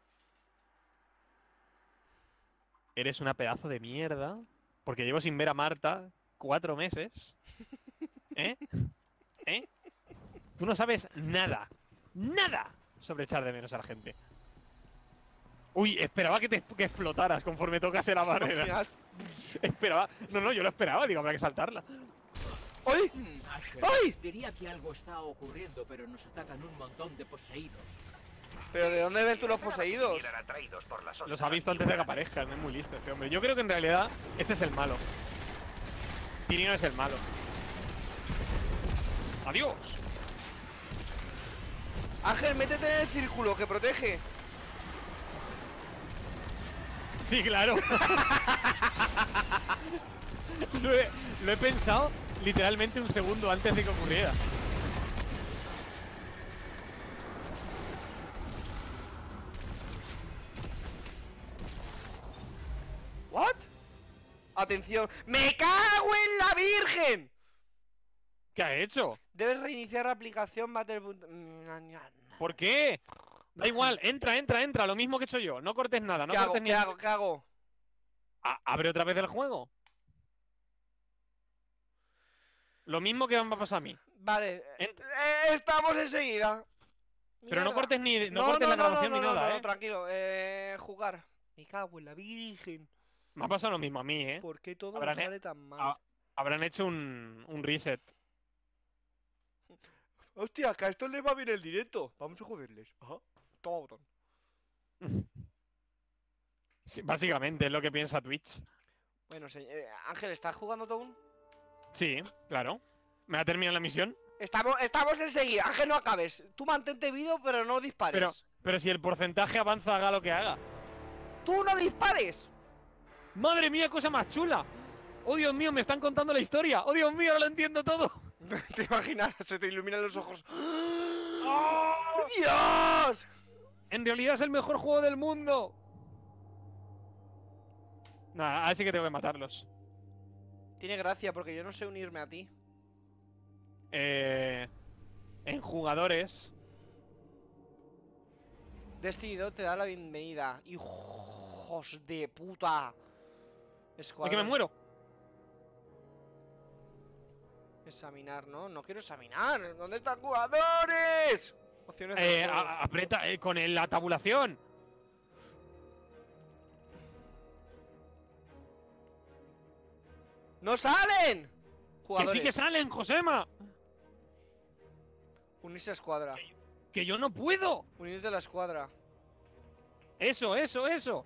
Eres una pedazo de mierda. Porque llevo sin ver a Marta 4 meses. ¿Eh? Tú no sabes nada sobre echar de menos a la gente. Uy, esperaba que explotaras conforme tocase la barrera. Hostias. Esperaba. No, yo lo esperaba, digo, habrá que saltarla. ¡Ay! Ángel, ¡Ay! diría que algo está ocurriendo, pero nos atacan un montón de poseídos. ¿Pero de dónde ves tú los poseídos? Eran atraídos por las Los ondas ha visto antes de que antiuranas. aparezcan, es muy listo este hombre. Yo creo que en realidad este es el malo. Tyrion es el malo. ¡Adiós! Ángel, métete en el círculo que protege. Sí, claro. Lo he pensado literalmente un segundo antes de que ocurriera. ¿What? Atención. ¡Me cago en la virgen! ¿Qué ha hecho? Debes reiniciar la aplicación Battle... ¿Por qué? Da igual, entra, lo mismo que he hecho yo. No cortes nada, no ¿Qué hago? cortes ni... ¿Qué hago? Abre otra vez el juego. Lo mismo que me va a pasar a mí. Vale. Ent- Estamos enseguida. Pero no Mierda. cortes no cortes la grabación ni nada, no, tranquilo. Jugar. Me cago en la virgen. Me ha pasado lo mismo a mí, ¿eh? ¿Por qué todo Habrán me he- sale tan mal? Habrán hecho un reset. Hostia, que a esto les va bien el directo. Vamos a joderles. Ajá. Toma botón. Sí, básicamente es lo que piensa Twitch. Bueno, Ángel, ¿estás jugando tú aún? Sí, claro. ¿Me va a terminar la misión? Estamos enseguida, Ángel, no acabes. Tú mantente vivo, pero no dispares. Pero si el porcentaje avanza, haga lo que haga. ¡Tú no dispares! ¡Madre mía, cosa más chula! ¡Oh, Dios mío, me están contando la historia! ¡Oh, Dios mío, ahora lo entiendo todo! ¿Te imaginas? Se te iluminan los ojos. ¡Oh! ¡Dios! ¡En realidad es el mejor juego del mundo! Nada, ahora sí que tengo que matarlos. Tiene gracia porque yo no sé unirme a ti. En jugadores... Destiny 2 te da la bienvenida. ¡Hijos de puta! ¡Ay, que me muero! Examinar, ¿no? No quiero examinar. ¿Dónde están jugadores? Opciones de juego. Aprieta con la tabulación. ¡No salen! ¡Que Jugadores. sí que salen, Josema! Unirse a escuadra. ¡Que yo no puedo! Unirte a la escuadra. ¡Eso, eso, eso!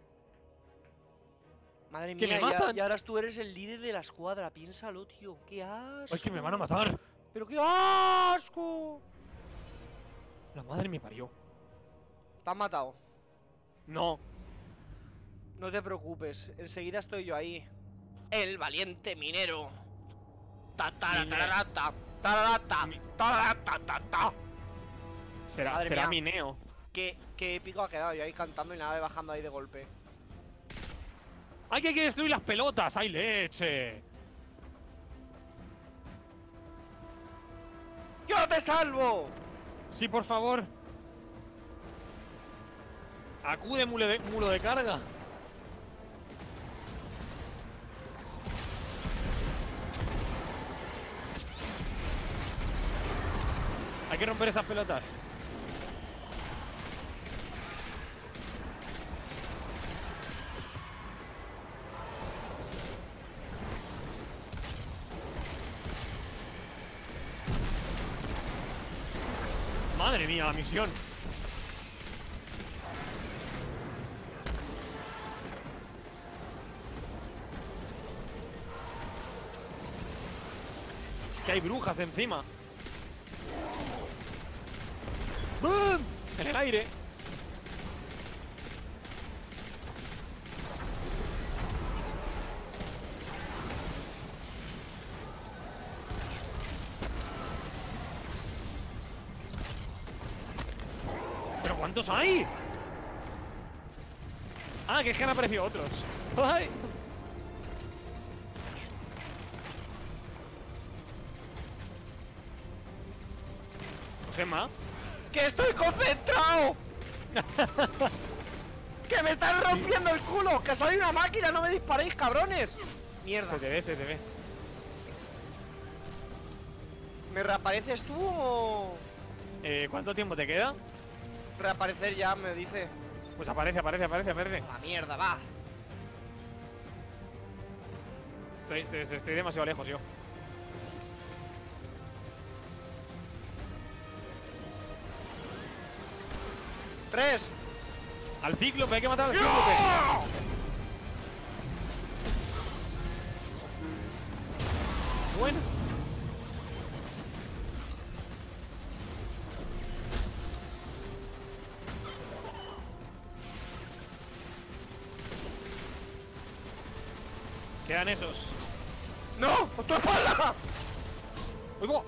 Madre ¡Que mía, me matan! y ahora tú eres el líder de la escuadra. Piénsalo, tío. ¡Qué asco! ¡Ay, que me van a matar! ¡Pero qué asco! La madre me parió. Te han matado. No. No te preocupes. Enseguida estoy yo ahí. El valiente minero. Ta ta ta ta ta ta ta ta ta ta ta. Madre Será mía. mi neo. Qué épico ha quedado yo ahí cantando y nada de bajando ahí de golpe. ¡Ay, que hay que destruir las pelotas! ¡Ay, leche! ¡Yo te salvo! Sí, por favor. Acude, mulo de carga. Hay que romper esas pelotas. Madre mía, la misión. Que hay brujas encima. ¡Bum! En el aire. ¿Pero cuántos hay? Ah, que es que han aparecido otros. ¡Ay! Gemma. ¡Que estoy concentrado! ¡Que me están rompiendo el culo! ¡Que soy una máquina! ¡No me disparéis, cabrones! Mierda. Se te ve, se te ve. ¿Me reapareces tú o...? ¿Cuánto tiempo te queda? Reaparecer ya, me dice. Pues aparece. La mierda, va. Estoy demasiado lejos yo. ¡Tres! Al cíclope, hay que matar al cíclope. Bueno. Quedan esos. ¡No! ¡A tu espalda! ¡Oigo!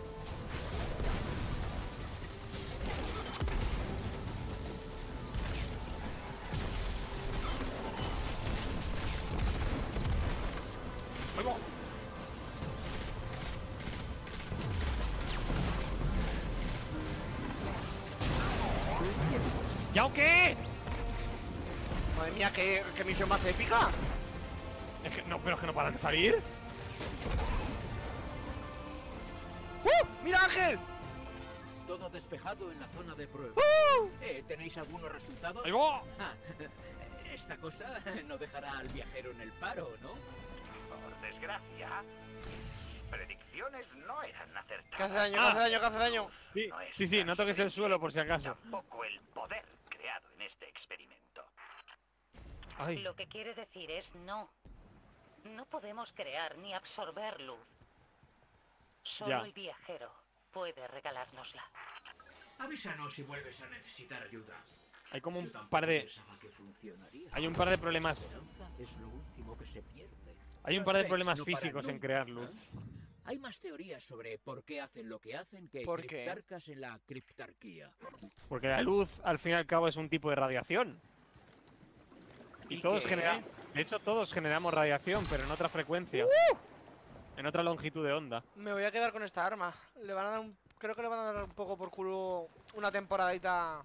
¡Oigo! ¿Ya o qué? Madre mía, qué misión más épica. Es que no, pero es que no paran de salir. ¡Mira, Ángel! Todo despejado en la zona de prueba. ¿Tenéis algunos resultados? ¡Ahí va! Ah, esta cosa no dejará al viajero en el paro, ¿no? Por desgracia, sus predicciones no eran acertadas. Que hace daño, que hace daño, que hace daño. Sí, No es sí, no toques el suelo por si acaso. Tampoco el poder creado en este experimento. Ay, Lo que quiere decir es no. No podemos crear ni absorber luz. Solo Ya. el viajero puede regalárnosla. Avísanos si vuelves a necesitar ayuda. Hay como un Yo tampoco par de... pensaba que funcionaría. Hay un par de problemas... La esperanza es lo último que se pierde. Hay un Los par de Vex problemas no paran físicos en nunca, crear luz. ¿eh? Hay más teorías sobre por qué hacen lo que hacen que ¿Por qué? criptarcas en la criptarquía. Porque la luz, al fin y al cabo, es un tipo de radiación. Y ¿Y todos qué? generan... De hecho, todos generamos radiación, pero en otra frecuencia. En otra longitud de onda. Me voy a quedar con esta arma. Le van a dar un... Creo que le van a dar un poco por culo una temporadita.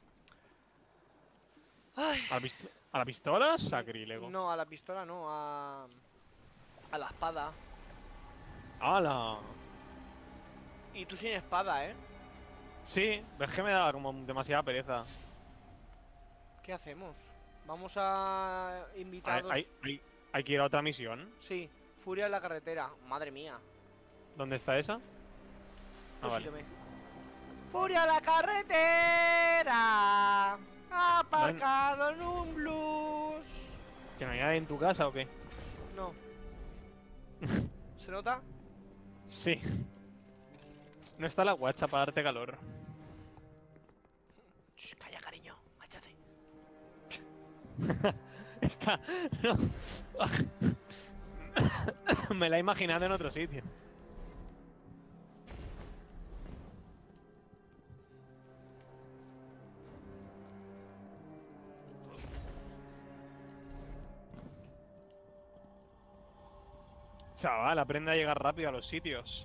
Ay, ¿A la pistola? Sacrílego. no, a la pistola no, a la espada. ¡Hala! Y tú sin espada, ¿eh? Sí, es que me daba como demasiada pereza. ¿Qué hacemos? Vamos a invitados. Hay que ir a otra misión. Sí, furia en la carretera. Madre mía. ¿Dónde está esa? Ah, Pues vale. sígueme. Furia en la carretera. Aparcado en un blues. ¿Que no hay nadie en tu casa o qué? No. ¿Se nota? Sí. No está la guacha para darte calor. Shh, calla, cariño. Máchate. Está... No. Me la he imaginado en otro sitio. Chaval, aprende a llegar rápido a los sitios.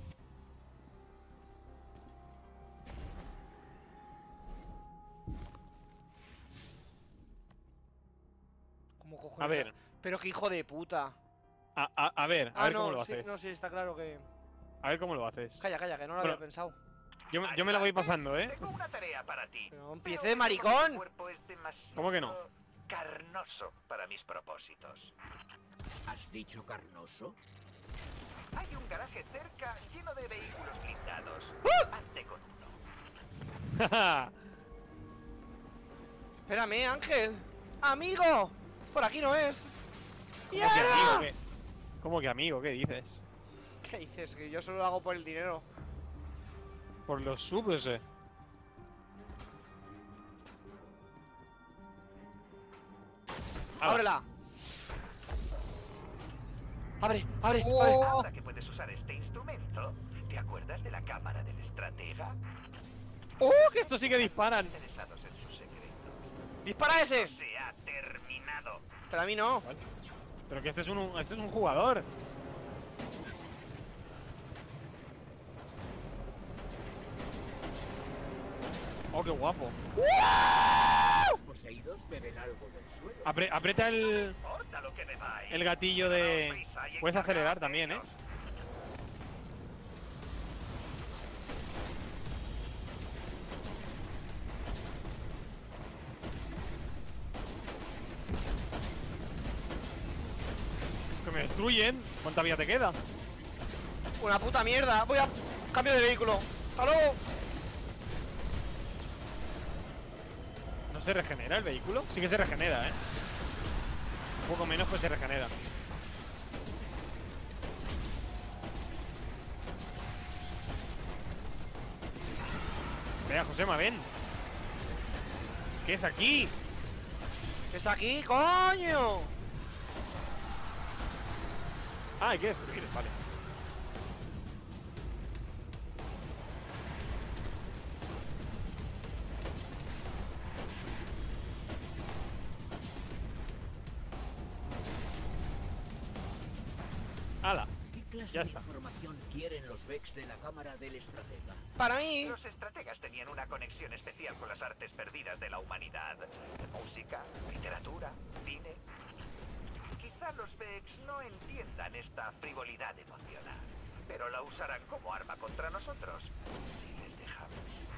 ¿Cómo cojones? A ver, Pero qué hijo de puta. a ver Ah, cómo no, lo sí, haces. no, sí, está claro que. A ver cómo lo haces. Calla, calla, que no lo Bueno. había pensado. Yo me la voy pasando, ¿eh? Tengo una tarea para ti. Pero no Veo empiece que de tu maricón. cuerpo es demasiado ¿Cómo que no? carnoso para mis propósitos. ¿Has dicho carnoso? Hay un garaje cerca lleno de vehículos blindados. Hazte con uno. Espérame, Ángel. ¡Amigo! Por aquí no es. ¿Cómo que amigo? ¿Cómo que amigo? ¿Qué dices? ¿Qué dices? Que yo solo lo hago por el dinero. Por los subs, Ala. ¡Ábrela! ¡Abre, abre, Oh. abre! Ahora que puedes usar este instrumento, ¿te acuerdas de la cámara del estratega? ¡Oh! Que estos sí que disparan. Interesados en su secreto. ¡Dispara ese! Se ha terminado. Pero a mí no. Pero que este es un jugador. Oh, qué guapo. Los poseídos beben algo del suelo. Aprieta el Importa lo que bebáis. gatillo Llevaos de... prisa y Puedes encargaos acelerar de también, ¿eh? ellos. Que me destruyen. ¿Cuánta vida te queda? Una puta mierda. Voy a... Cambio de vehículo. ¡Hasta luego! ¿No se regenera el vehículo? Sí que se regenera, ¿eh? Un poco menos, pues se regenera. Vea, Josema, ven. ¿Qué es aquí? ¿Qué es aquí, coño? Ah, hay que destruir, vale. ¡Hala! ¿Qué clase Ya de está. información quieren los Vex de la cámara del estratega? Para mí... Los estrategas tenían una conexión especial con las artes perdidas de la humanidad. Música, literatura, cine. Quizá los Vex no entiendan esta frivolidad emocional, pero la usarán como arma contra nosotros, si les dejamos.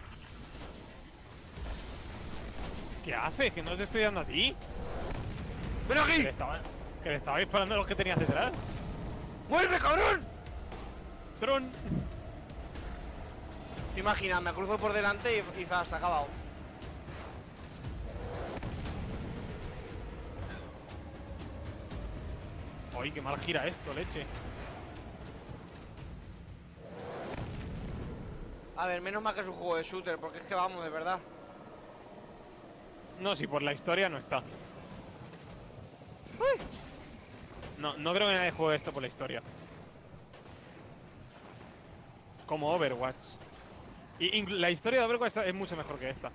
¿Qué haces? Que no te estoy dando a ti. ¡Ven Que aquí! le estaba disparando a los que tenías detrás. ¡Vuelve, cabrón! Tron. Te imaginas, me cruzo por delante y se ha acabado. Uy, qué mal gira esto, leche. A ver, menos mal que es un juego de shooter, porque es que vamos, de verdad. No, si por la historia no está. No, no creo que nadie juegue esto por la historia. Como Overwatch. Y la historia de Overwatch es mucho mejor que esta.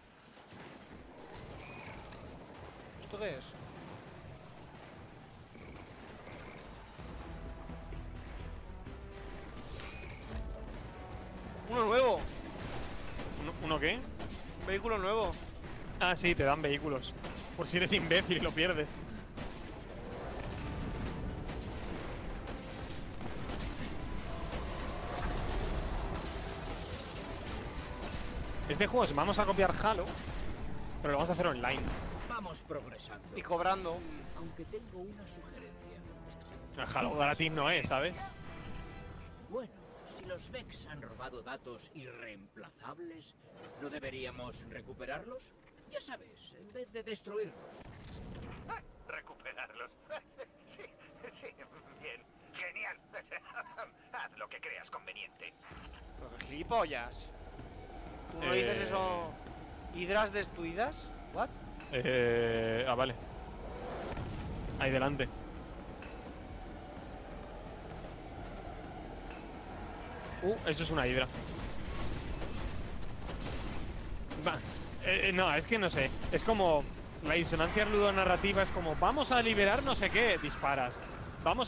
¿Esto qué es? Uno nuevo. ¿Uno qué? Un vehículo nuevo. Ah, sí, te dan vehículos. Por si eres imbécil y lo pierdes. Este juego, si vamos a copiar Halo, pero lo vamos a hacer online. Vamos progresando. Y cobrando. Aunque tengo una sugerencia. El Halo gratis no es, ¿sabes? Bueno, si los Vex han robado datos irreemplazables, ¿no deberíamos recuperarlos? Ya sabes, en vez de destruirlos. Recuperarlos. Sí, sí, bien. Genial. Haz lo que creas conveniente. Pero qué gilipollas. ¿Tú no dices eso? ¿Hidras destruidas? ¿What? Vale. Ahí delante. Eso es una hidra. Va. No, es que no sé. Es como... La disonancia ludonarrativa es como... Vamos a liberar no sé qué. Disparas. Vamos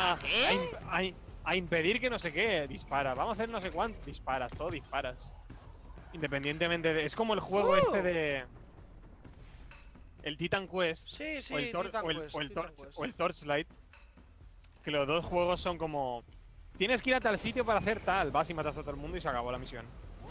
a impedir que no sé qué. Dispara. Vamos a hacer no sé cuánto. Disparas. Todo disparas. Independientemente de... Es como el juego este de... El Titan Quest. Sí, sí, o el, Titan Quest, o el Titan Quest. o el Torchlight. Que los dos juegos son como... Tienes que ir a tal sitio para hacer tal. Vas y matas a todo el mundo y se acabó la misión.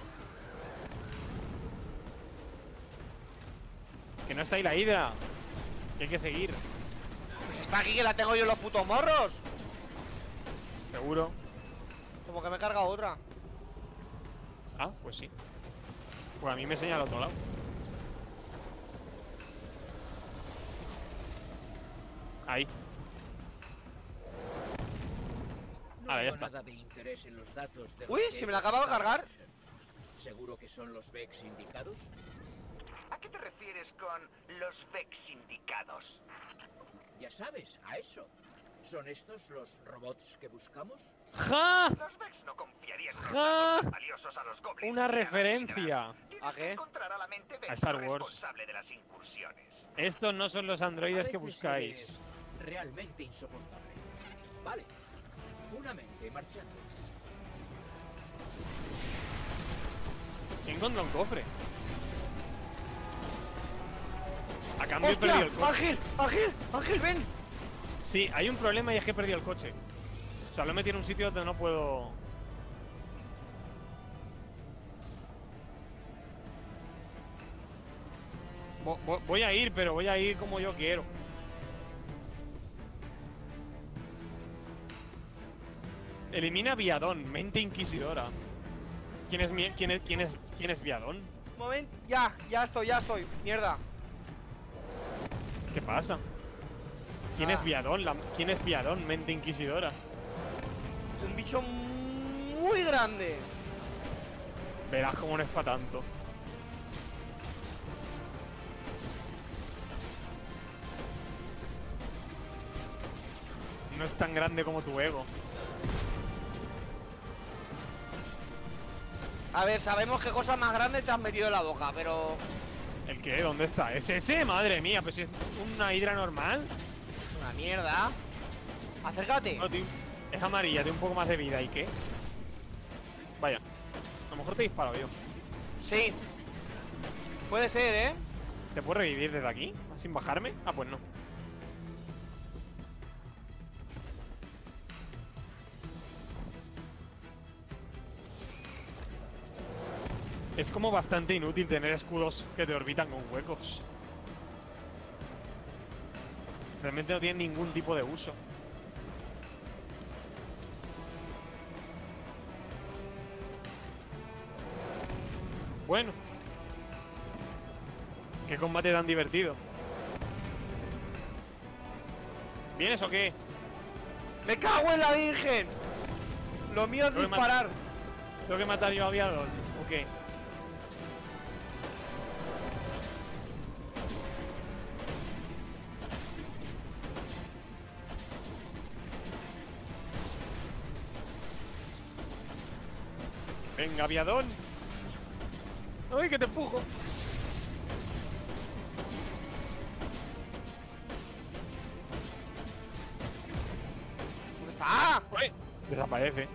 Que no está ahí la hidra. Que hay que seguir. Pues está aquí que la tengo yo en los putos morros. Seguro. Como que me he cargado otra. Ah, pues sí. Pues a mí me enseña al otro lado. Ahí. No Ahora ya veo está. nada de interés en los datos de Uy, los que se me he la acaba de captado. cargar. ¿Seguro que son los Vex indicados? ¿A qué te refieres con los Vex indicados? Ya sabes, a eso. ¿Son estos los robots que buscamos? ¡Ja! Los Vex no confiarían unos ¡Ja! datos tan valiosos a los goblins. Una ni a las referencia. hidras. Tienes ¿A que qué? encontrar a la mente Vex A Star Wars. responsable de las incursiones. Estos no son los androides A que veces buscáis. eres realmente insoportable. Vale. Una mente marchando. Encontré un cofre. A cambio he perdido ¡Hostia! el coche. ¡Ángel! ¡Ángel! ¡Ángel, ven! Sí, hay un problema y es que he perdido el coche. O sea, lo he metido en un sitio donde no puedo... Voy a ir, pero voy a ir como yo quiero. Elimina Viadón, mente inquisidora. ¿Quién es Viadón? Momento. Ya estoy. Mierda. ¿Qué pasa? ¿Quién Ah. es Viadón? ¿Quién es Viadón, mente inquisidora? Un bicho muy grande. Verás cómo no es para tanto. No es tan grande como tu ego. A ver, sabemos qué cosas más grandes te has metido en la boca, pero... ¿El qué? ¿Dónde está? ¿Es ese? Madre mía, pues es una hidra normal. Una mierda. Acércate. No, tío, es amarilla, tiene un poco más de vida. ¿Y qué? Vaya. A lo mejor te disparo yo. Sí. Puede ser, ¿eh? ¿Te puedo revivir desde aquí? ¿Sin bajarme? Ah, pues no. Es como bastante inútil tener escudos que te orbitan con huecos. Realmente no tienen ningún tipo de uso. Bueno. Qué combate tan divertido. ¿Vienes o qué? ¡Me cago en la virgen! Lo mío es Creo que me disparar. ¿Tengo que matar yo a Aviadón? ¿O qué? Venga, Aviadón. ¡Ay, que te empujo! ¿Dónde está? ¡Uy! Desaparece.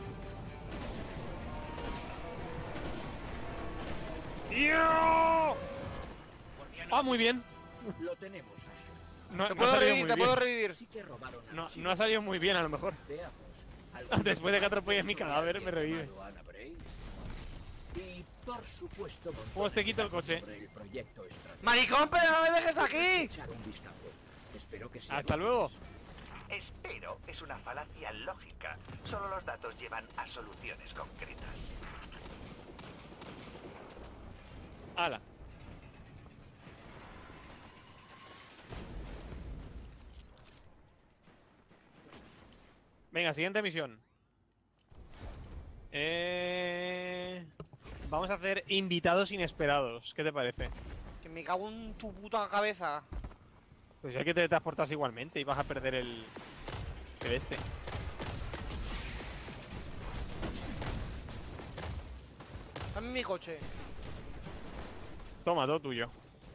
¡Tío! Ah, muy bien. Lo tenemos, Asher. No, Te no ha puedo salido revivir, muy te bien. puedo revivir. Sí que robaron No, archivos. no ha salido muy bien, a lo mejor. Veamos. ¿Algún Después de que atropelles mi sobre cadáver, alguien me revive. llamado Anna Bray? Y, por supuesto, Pues te quito el coche. sobre el proyecto estratégico. ¡Maricón, pero no me dejes aquí! Echar un vistazo. Espero que sea Hasta lo luego. que Espero es una falacia lógica. Solo los datos llevan a soluciones concretas. ¡Hala! Venga, siguiente misión. Vamos a hacer invitados inesperados. ¿Qué te parece? Que me cago en tu puta cabeza. Pues ya que te transportas igualmente y vas a perder el este. Dame mi coche. Toma, todo tuyo.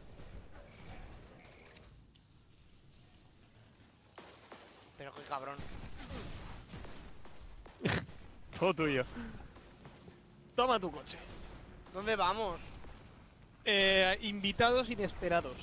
Pero qué cabrón. Todo tuyo. Toma tu coche. ¿Dónde vamos? Invitados inesperados.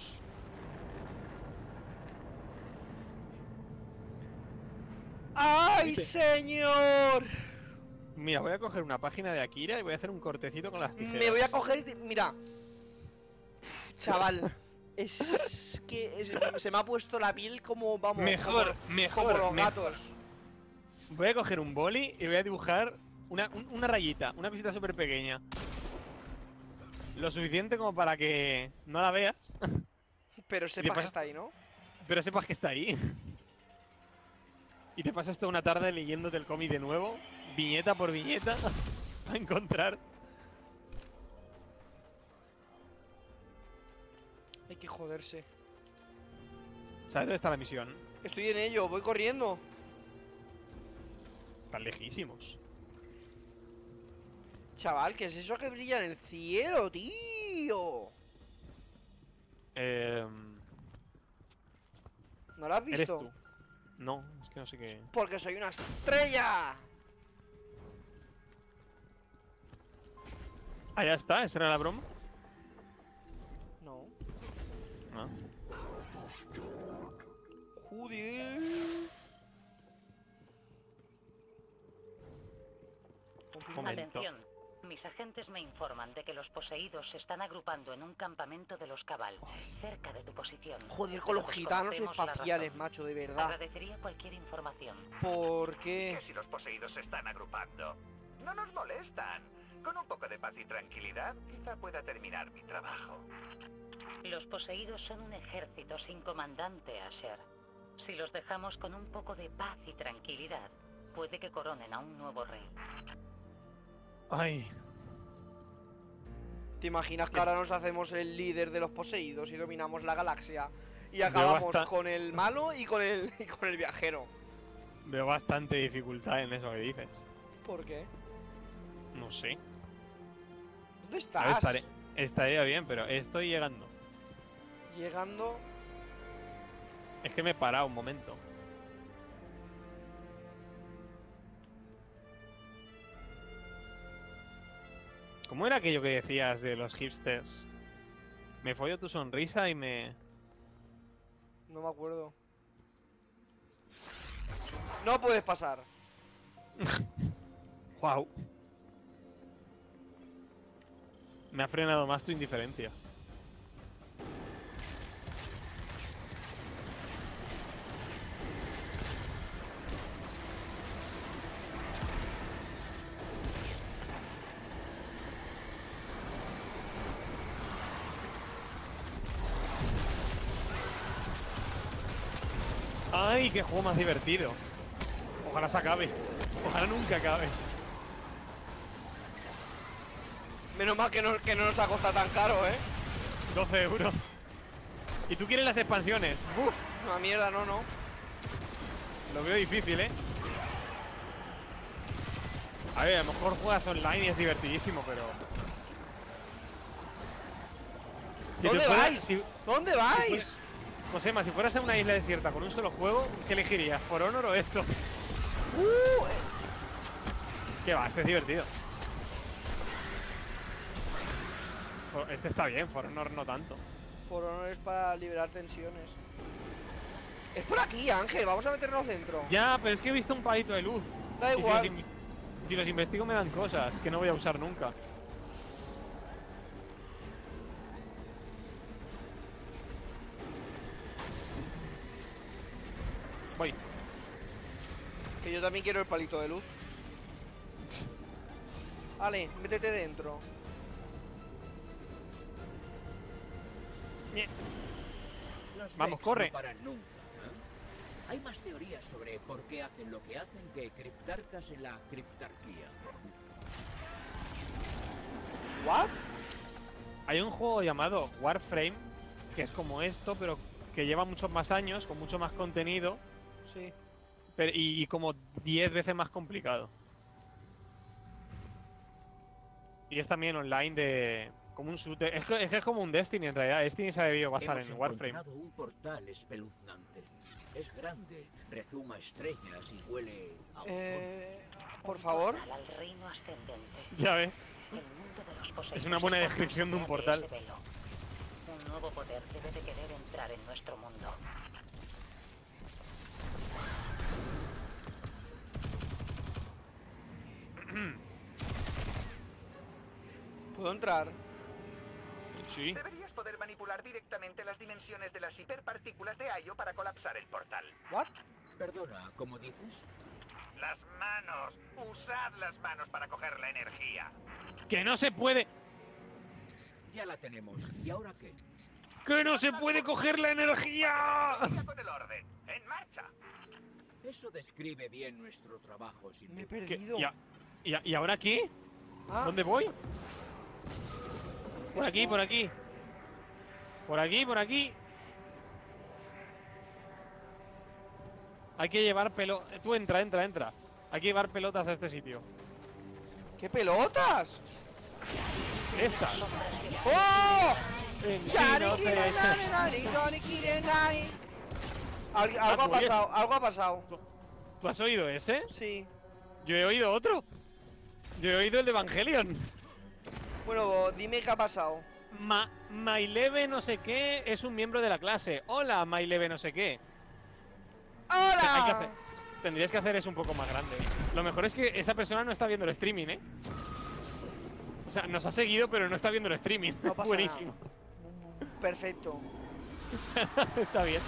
¡Ay, Vete. señor! Mira, voy a coger una página de Akira y voy a hacer un cortecito con las tijeras. Me voy a coger y mira. Chaval. Es que se me ha puesto la piel como, vamos, Mejor, como, mejor, como los mejor. gatos. Voy a coger un boli y voy a dibujar una rayita, una visita súper pequeña. Lo suficiente como para que no la veas, Pero sepas pasa? que está ahí, ¿no? pero sepas que está ahí. Y te pasas toda una tarde leyéndote el cómic de nuevo, viñeta por viñeta, para encontrar. Hay que joderse. ¿Sabes dónde está la misión? Estoy en ello, voy corriendo. Están lejísimos. Chaval, ¿qué es eso que brilla en el cielo, tío? ¿No lo has ¿Eres visto? tú? No, es que no sé qué. Porque soy una estrella. Ah, ya está, ¿esa era la broma? No. No. Joder. Momento. Atención. Mis agentes me informan de que los poseídos se están agrupando en un campamento de los Cabal, cerca de tu posición. Joder, con los Pero gitanos desconocemos la espaciales, razón. macho, de verdad. Agradecería cualquier información. ¿Por qué? Que si los poseídos se están agrupando, no nos molestan. Con un poco de paz y tranquilidad, quizá pueda terminar mi trabajo. Los poseídos son un ejército sin comandante, Asher. Si los dejamos con un poco de paz y tranquilidad, puede que coronen a un nuevo rey. Ay, ¿Te imaginas que ahora nos hacemos el líder de los poseídos y dominamos la galaxia? Y Veo acabamos basta- con el malo y con el viajero. veo bastante dificultad en eso que dices. ¿Por qué? No sé. ¿Dónde A ver, estás? estaría bien, pero estoy llegando. Llegando. Es que me he parado un momento. ¿Cómo era aquello que decías de los hipsters? Me follo tu sonrisa y me... No me acuerdo. No puedes pasar. ¡Wow! Me ha frenado más tu indiferencia. ¡Ay, qué juego más divertido! Ojalá se acabe. Ojalá nunca acabe. Menos mal que no nos ha costado tan caro, 12 euros. ¿Y tú quieres las expansiones? ¡Uf! Una mierda, no. Lo veo difícil, A ver, a lo mejor juegas online y es divertidísimo, pero... ¿Dónde vais? Josema, si fueras a una isla desierta con un solo juego, ¿qué elegirías? ¿For Honor o esto? ¿Qué va? Este es divertido. Este está bien, For Honor no tanto. For Honor es para liberar tensiones. Es por aquí, Ángel, vamos a meternos dentro. Ya, pero es que he visto un palito de luz. Da igual. Si los investigo me dan cosas que no voy a usar nunca. Voy. Que yo también quiero el palito de luz. Vale, métete dentro. Los Vamos, Vex corre. No paran nunca, ¿eh? Hay más teorías sobre por qué hacen lo que hacen que criptarcas en la criptarquía. ¿What? Hay un juego llamado Warframe, que es como esto, pero que lleva muchos más años, con mucho más contenido, Sí. y como 10 veces más complicado. Y es también online de... como un shooter. Es que es como un Destiny en realidad. Destiny se ha debido basar Hemos en Warframe. encontrado un portal espeluznante. Es grande, rezuma estrellas y huele a Por favor. Al reino ascendente. Ya ves. El mundo de los poseídos Es una buena está descripción de un angustiado portal. ese velo. Un nuevo poder debe de querer entrar en nuestro mundo. ¿Puedo entrar? Sí. Deberías poder manipular directamente las dimensiones de las hiperpartículas de Ayo para colapsar el portal. ¿What? Perdona, ¿cómo dices? Las manos. Usad las manos para coger la energía. ¡Que no se puede! Ya la tenemos. ¿Y ahora qué? ¡Que no se puede coger la energía! Energía con el orden. ¡En marcha! Eso describe bien nuestro trabajo, sin Me he duda. ¿Qué? perdido. ¿Y ahora qué? Ah, ¿Dónde voy? Por aquí, esto. por aquí. Por aquí, por aquí. Hay que llevar pelotas. Tú entra. Hay que llevar pelotas a este sitio. ¿Qué pelotas? Estas. ¡Oh! En sí, Yari, no te kire, eches. nani, nani, nani, kire, nai. Algo ha tú oyes. pasado, algo ha pasado. ¿Tú has oído ese? Sí. Yo he oído otro. Yo he oído el de Evangelion. Bueno, dime qué ha pasado. Maileve no sé qué es un miembro de la clase. Hola, Maileve no sé qué. ¡Hola! Tendrías que hacer eso un poco más grande. Lo mejor es que esa persona no está viendo el streaming, ¿eh? O sea, nos ha seguido, pero no está viendo el streaming. No pasa Buenísimo. Perfecto. Está bien.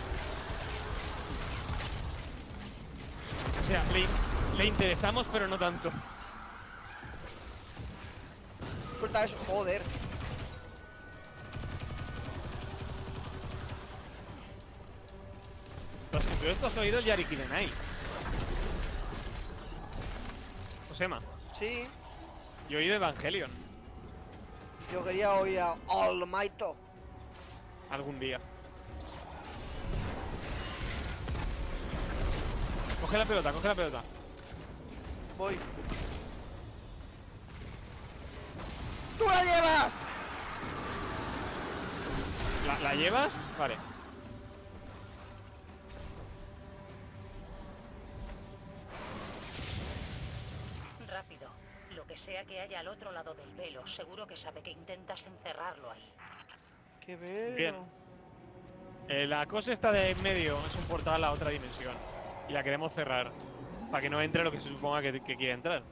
O sea, le interesamos, pero no tanto. Suelta eso, joder. ¿Tú esto has oído el Yariki de Night? Josema, Sí. yo he oído Evangelion Yo quería oír a All Might. algún día. Coge la pelota, coge la pelota. Voy. ¡Tú la llevas! ¿La llevas? Vale. Rápido. Lo que sea que haya al otro lado del velo, seguro que sabe que intentas encerrarlo ahí. ¡Qué veo! Bien. La cosa está de en medio, es un portal a otra dimensión. Y la queremos cerrar. Para que no entre lo que se suponga que quiere entrar.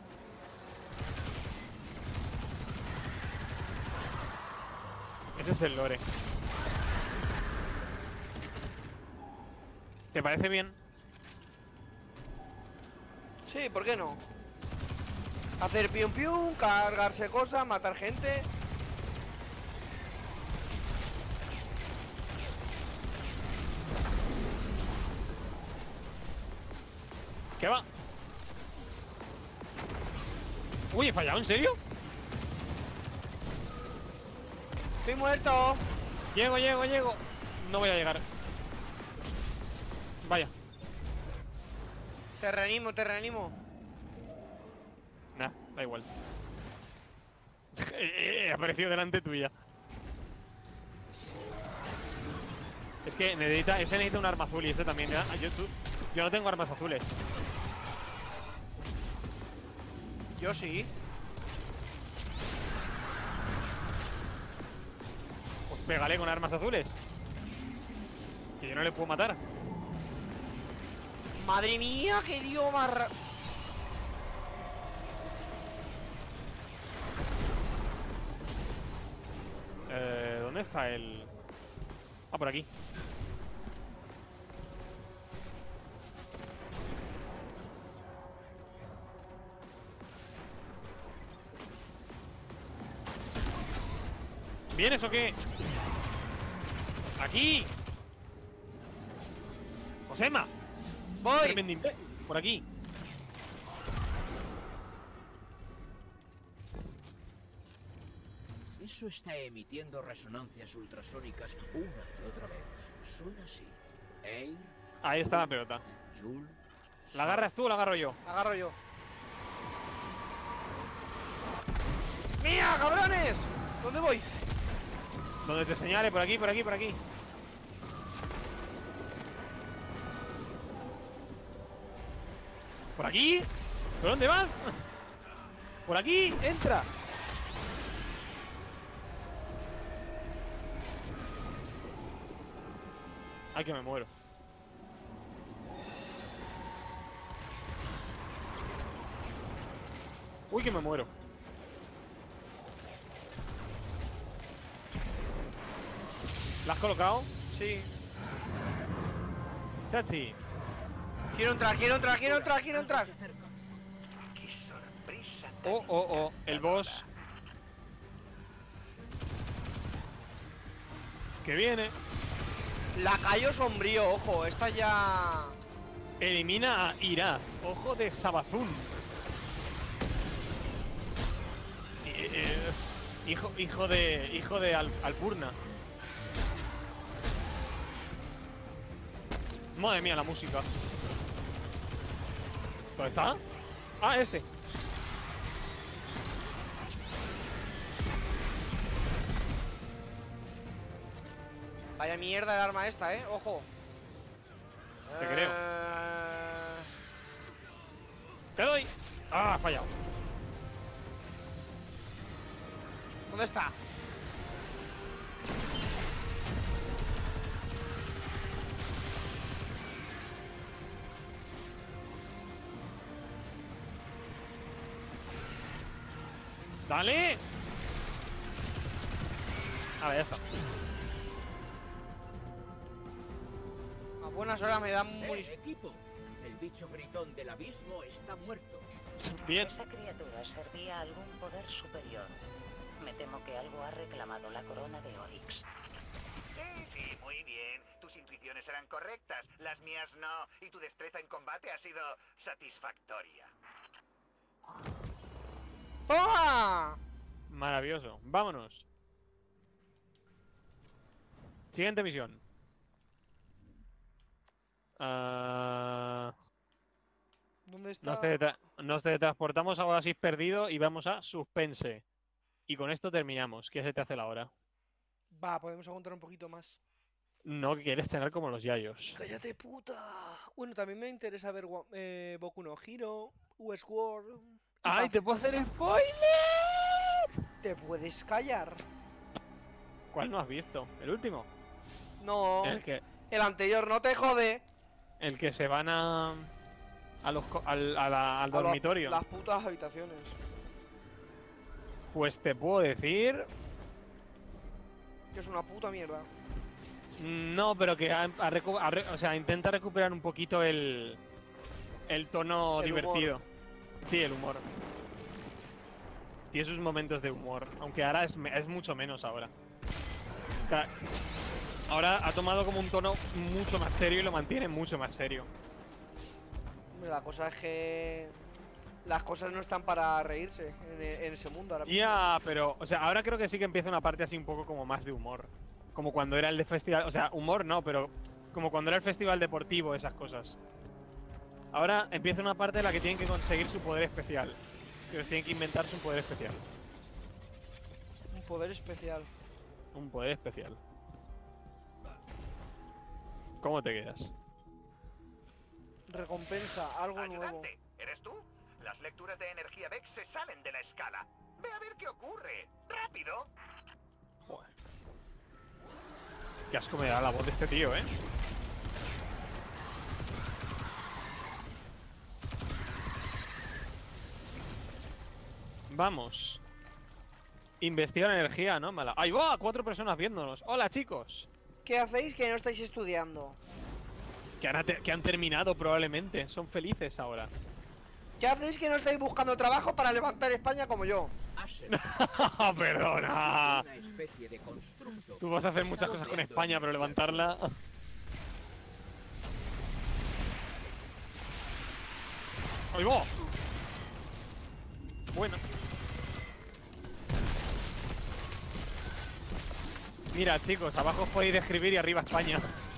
Ese es el lore. ¿Te parece bien? Sí, ¿por qué no? Hacer pium pium, cargarse cosas, matar gente. ¿Qué va? Uy, ¿he fallado? ¿En serio? Estoy muerto. Llego. No voy a llegar. Vaya. Te reanimo. Nah, da igual. He aparecido delante tuya. Es que ese necesita un arma azul y este también. Yo no tengo armas azules. Yo sí. Pues pégale con armas azules. Que yo no le puedo matar. Madre mía, qué lío más ¿Dónde está el...? Ah, por aquí. ¿Vienes o qué? ¡Aquí! ¡Josema! Voy. Por aquí. Eso está emitiendo resonancias ultrasónicas una y otra vez. Suena así. Air, Ahí está la pelota. Joule, ¿La agarras tú o la agarro yo? Agarro yo. ¡Mía, cabrones! ¿Dónde voy? Donde te señale, por aquí. ¿Por aquí? ¿Por dónde vas? Por aquí, entra. Ay, que me muero. Uy, que me muero. ¿La has colocado? Sí. Chachi. Quiero entrar. ¡Qué sorpresa! tan Oh. El boss. Que viene. Lacayo sombrío, ojo. Esta ya... Elimina a Ira. Ojo de Sabazún. Hijo de Alpurna. Madre mía, la música. ¿Dónde está? Ah, este. Vaya mierda de arma esta, ojo. Te creo. Te doy. Ah, ha fallado. ¿Dónde está? ¡Dale! A ver, ya está. A buenas horas me dan munición. equipo. El bicho gritón del abismo está muerto. Bien. Esa criatura servía a algún poder superior. Me temo que algo ha reclamado la corona de Oryx. Sí, muy bien. Tus intuiciones eran correctas, las mías no. Y tu destreza en combate ha sido satisfactoria. ¡Toma! Maravilloso. Vámonos. Siguiente misión. ¿Dónde está? Nos teletransportamos a Oasis perdido y vamos a Suspense. Y con esto terminamos. ¿Qué se te hace la hora? Va, podemos aguantar un poquito más. No quieres tener como los yayos. ¡Cállate, puta! Bueno, también me interesa ver Boku no Hero, Westworld... ¡Ay, te puedo hacer spoiler! ¿Te puedes callar? ¿Cuál no has visto? ¿El último? No, El anterior, no te jode. que se van al dormitorio. Las putas habitaciones. Pues te puedo decir... Que es una puta mierda. No, pero que o sea, intenta recuperar un poquito el tono El divertido. Sí, el humor. Tiene sus momentos de humor, aunque ahora es mucho menos ahora. O sea, ahora ha tomado como un tono mucho más serio y lo mantiene mucho más serio. La cosa es que... Las cosas no están para reírse en ese mundo ahora mismo. Ya, pero, o sea, ahora creo que sí que empieza una parte así un poco como más de humor. Como cuando era el de festival, o sea, humor no, pero como cuando era el festival deportivo, esas cosas. Ahora empieza una parte en la que tienen que conseguir su poder especial. Que tienen que inventarse un poder especial. Un poder especial. Un poder especial. ¿Cómo te quedas? Recompensa, algo nuevo. Ayudante, ¿eres tú? Las lecturas de energía Vex se salen de la escala. Ve a ver qué ocurre. ¡Rápido! Joder. Qué asco me da la voz de este tío, ¿eh? Vamos. Investigar energía, ¿no? Mala. ¡Ahí va! 4 personas viéndonos. ¡Hola, chicos! ¿Qué hacéis que no estáis estudiando? Que han terminado probablemente. Son felices ahora. ¿Qué hacéis que no estáis buscando trabajo para levantar España como yo? Asher, ¡Perdona! una especie de constructo. Tú vas a hacer muchas cosas con España, pero levantarla... ¡Ahí va! Bueno. Mira, chicos, abajo os podéis escribir y arriba España.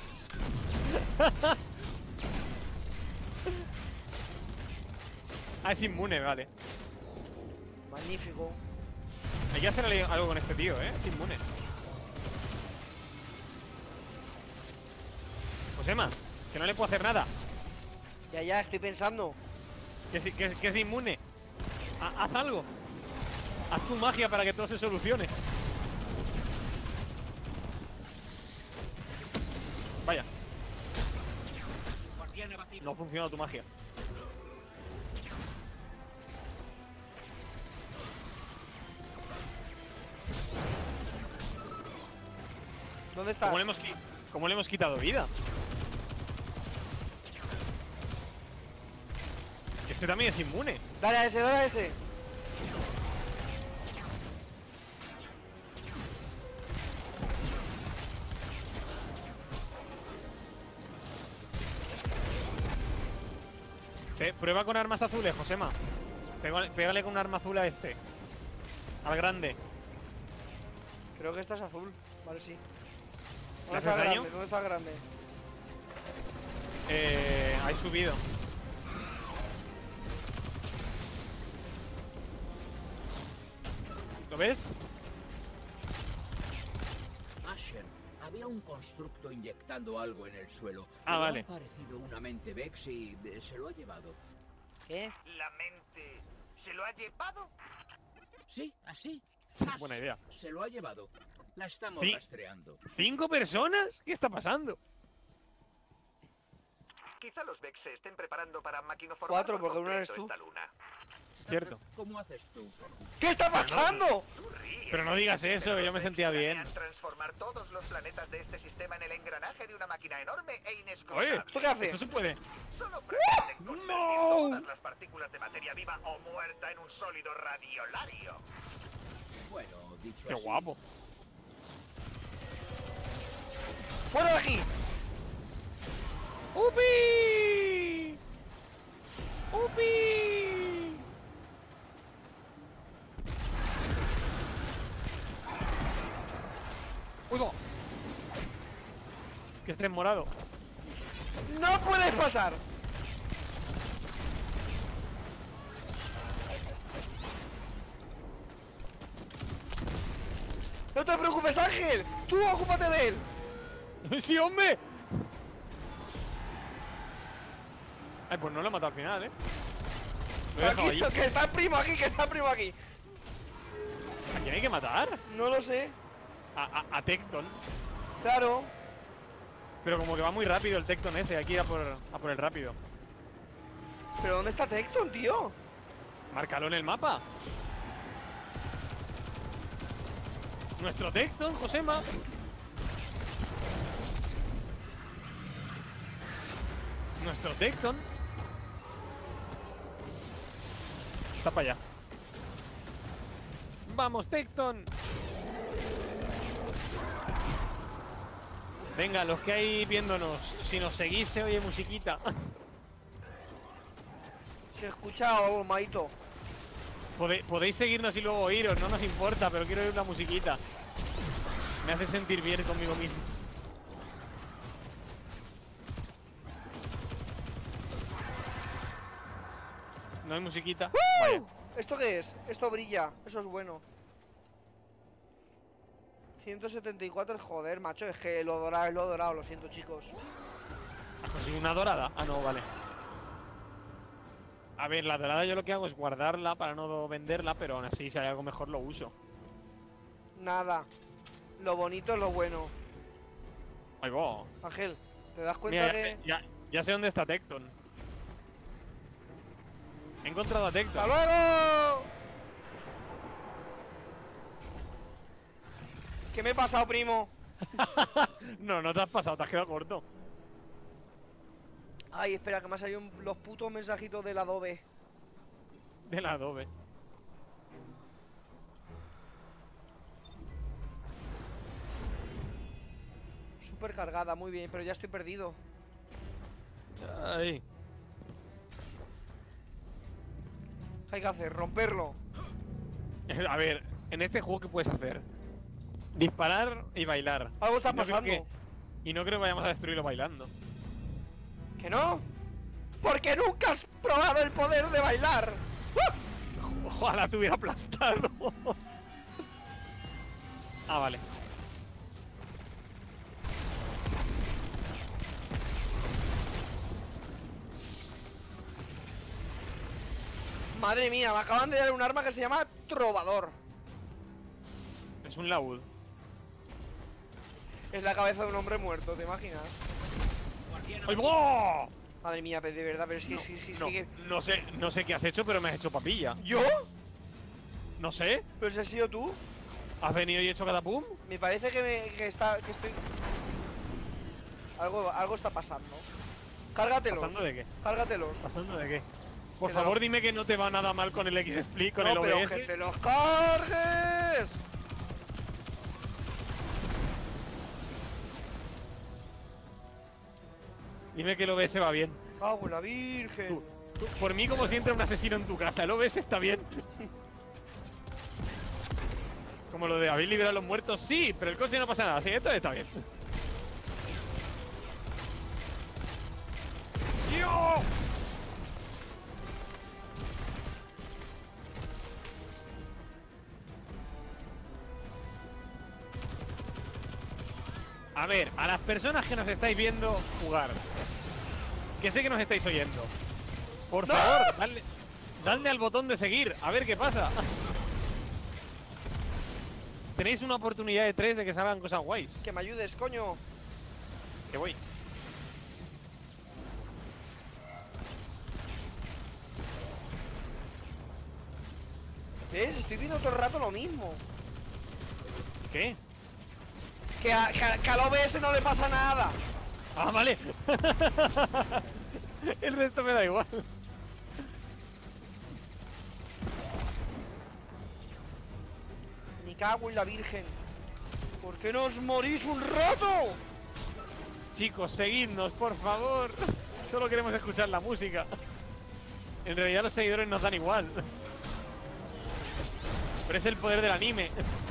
Ah, es inmune, vale. Magnífico. Hay que hacer algo con este tío, ¿eh? Es inmune. Josema, que no le puedo hacer nada. Ya, estoy pensando. Que es inmune. Haz algo. Haz tu magia para que todo se solucione. Vaya. No ha funcionado tu magia. ¿Dónde estás? ¿Cómo le hemos quitado vida? Este también es inmune. Dale a ese, dale a ese. Prueba con armas azules, Josema. Pégale con un arma azul a este. Al grande. Creo que esta es azul. Vale, sí. ¿Le ¿Dónde haces está el daño? grande? ¿Dónde está el grande? Hay subido. ¿Lo ves? Asher, había un constructo inyectando algo en el suelo. Ah, vale. Ha aparecido una mente Vex y se lo ha llevado. ¿Qué? ¿La mente se lo ha llevado? Sí, así. Buena idea. Se lo ha llevado. La estamos Sí. rastreando. ¿5 personas? ¿Qué está pasando? Quizá los Vex se estén preparando para maquinoformar 4, por porque uno eres completo tú. esta luna. Cierto. ¿Cómo haces tú? ¿Qué está pasando? Tú ríes. Pero no digas eso, Pero que yo los me Vex sentía bien. planean transformar todos los planetas de este sistema en el engranaje de una máquina enorme e inescrutable. Oye, ¿Esto qué hace? esto se puede. Solo pretenden convertir ¡No! todas las partículas de materia viva o muerta en un sólido radiolario. Bueno, dicho Qué así. guapo. ¡Fuera de aquí! ¡Upi! ¡Upi! ¡Uy, va! Que esté en morado. ¡No puedes pasar! ¡No te preocupes, Ángel! ¡Tú ocúpate de él! ¡Sí, hombre! Ay, pues no lo he matado al final, ¿eh? Lo he dejado Aquí, allí. que está el primo aquí, que está el primo aquí. ¿A quién hay que matar? No lo sé. A Tecton. Claro. Pero como que va muy rápido el Tecton ese, hay que ir a por el rápido. ¿Pero dónde está Tecton, tío? Márcalo en el mapa. Nuestro Tecton, Josema. Nuestro Tecton. Está para allá. ¡Vamos, Tecton! Venga, los que hay viéndonos, si nos seguís se oye musiquita. Se escucha algo, Maito. Podéis seguirnos y luego iros, no nos importa, pero quiero oír la musiquita. Me hace sentir bien conmigo mismo. ¿No hay musiquita? Vaya. ¿Esto qué es? Esto brilla, eso es bueno. 174, joder, macho, es que lo dorado es lo dorado, lo siento, chicos. ¿Has conseguido una dorada? Ah, no, vale. A ver, la dorada yo lo que hago es guardarla para no venderla, pero aún así si hay algo mejor lo uso. Nada. Lo bonito es lo bueno. Ahí va. Ángel, ¿te das cuenta Mira, que...? ya sé dónde está Tecton. He encontrado a Tecton. ¡Hasta luego! ¿Qué me he pasado, primo? No, no te has pasado, te has quedado corto. Ay, espera, que me han salido los putos mensajitos del Adobe. Del Adobe. Súper cargada, muy bien, pero ya estoy perdido. Ay. ¿Qué hay que hacer? ¿Romperlo? A ver, en este juego, ¿qué puedes hacer? Disparar y bailar. Algo está Y no creo pasando. Y no creo que vayamos a destruirlo bailando. ¿Que no? ¡Porque nunca has probado el poder de bailar! Ojalá te hubiera aplastado. Ah, vale. Madre mía, me acaban de dar un arma que se llama Trovador. Es un laúd. Es la cabeza de un hombre muerto, ¿te imaginas? ¡Ay, boh! Madre mía, de verdad, pero es que sí. No sé qué has hecho, pero me has hecho papilla. ¿Yo? No sé. ¿Pero si has sido tú? ¿Has venido y hecho catapum? Me parece que estoy... Algo está pasando. Cárgatelos. ¿Pasando de qué? Cárgatelos. ¿Pasando de qué? Por Que favor, no. dime que no te va nada mal con el X-Split, con No, el pero OBS. que te los cargues. Dime que el OBS va bien. Cago en la virgen. Tú, por mí, como siempre, un asesino en tu casa. El OBS está bien. Como lo de habéis liberado a los muertos, sí, pero el coche no pasa nada. Sí, esto está bien. ¡Yo! A ver, a las personas que nos estáis viendo jugar, que sé que nos estáis oyendo, por favor, dadle al botón de seguir, a ver qué pasa. Tenéis una oportunidad de 3 de que salgan cosas guays. Que me ayudes, coño. Que voy. ¿Ves? Estoy viendo todo el rato lo mismo. ¿Qué? Que al OBS no le pasa nada. Ah, vale. El resto me da igual. Me cago en la virgen. ¿Por qué no os morís un rato? Chicos, seguidnos, por favor. Solo queremos escuchar la música. En realidad los seguidores nos dan igual. Pero es el poder del anime.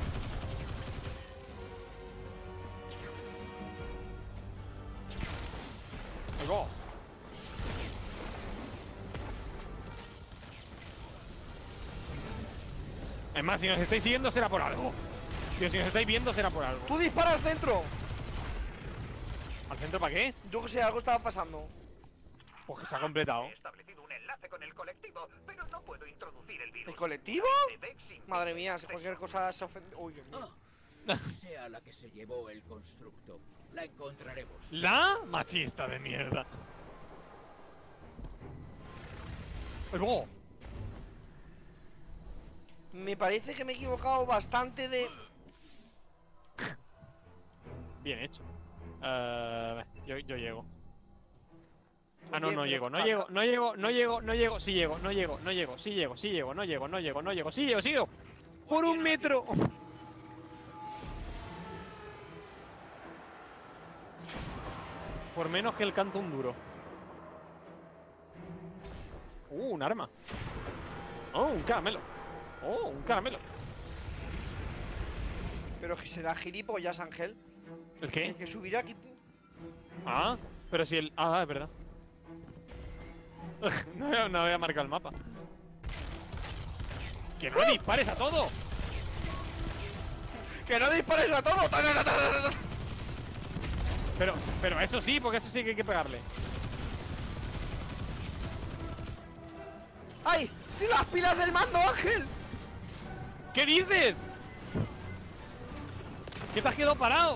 Ahí va. Es más, si nos estáis siguiendo será por algo. Tío, si nos estáis viendo será por algo. Tú dispara al centro. ¿Al centro para qué? Yo que sé, algo estaba pasando. Pues que se ha completado. He establecido un enlace con el colectivo, pero no puedo introducir el virus. ¿El colectivo? De Vex impide Madre mía, el si acceso. cualquier cosa se ofende... Uy, Dios mío. Sea la que se llevó el constructo. La encontraremos. La machista de mierda. ¡Ay, va! Me parece que me he equivocado bastante de... Bien hecho. Yo llego. Ah, no, Bien, no pero llego, no ca- llego, no llego, no llego, no llego, sí llego, no llego, no llego, sí llego, sí llego, no llego, no llego, no llego, sí llego, sí llego. ¡Por un metro! Por menos que el canto un duro. Un arma. Oh, un caramelo. Oh, un caramelo. Pero que será gilipollas, Ángel. ¿El qué? El que subirá aquí. Ah, pero si el... Ah, es verdad. No había marcado el mapa. ¡Que no dispares a todo! ¡Que no dispares a todo! Pero eso sí, porque eso sí que hay que pegarle. ¡Ay! ¡Sí, las pilas del mando, Ángel! ¿Qué dices? ¿Qué te has quedado parado?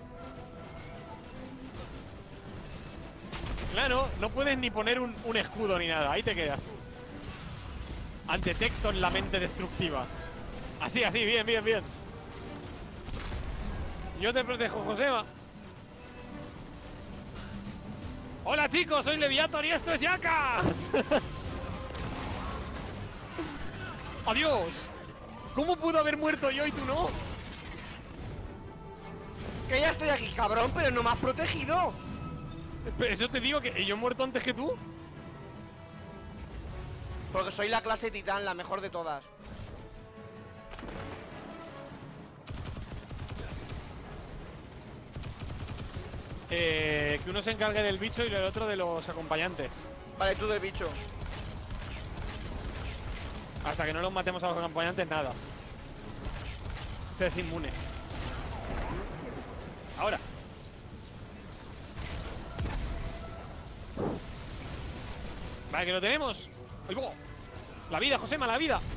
Claro, no puedes ni poner un escudo ni nada. Ahí te quedas. Ante Tecton, la mente destructiva. Así, así, bien, bien, bien. Yo te protejo, Josema. Hola chicos, soy Leviathan y esto es Jackass. Adiós. ¿Cómo pudo haber muerto yo y tú no? Que ya estoy aquí, cabrón, pero no me has protegido. Pero eso te digo, que yo he muerto antes que tú. Porque soy la clase titán, la mejor de todas. Que uno se encargue del bicho y el otro de los acompañantes. Vale, tú del bicho. Hasta que no los matemos a los acompañantes, nada. Se es inmune. Ahora. Vale, que lo tenemos. ¡Ay, bo! La vida, Josema, la vida.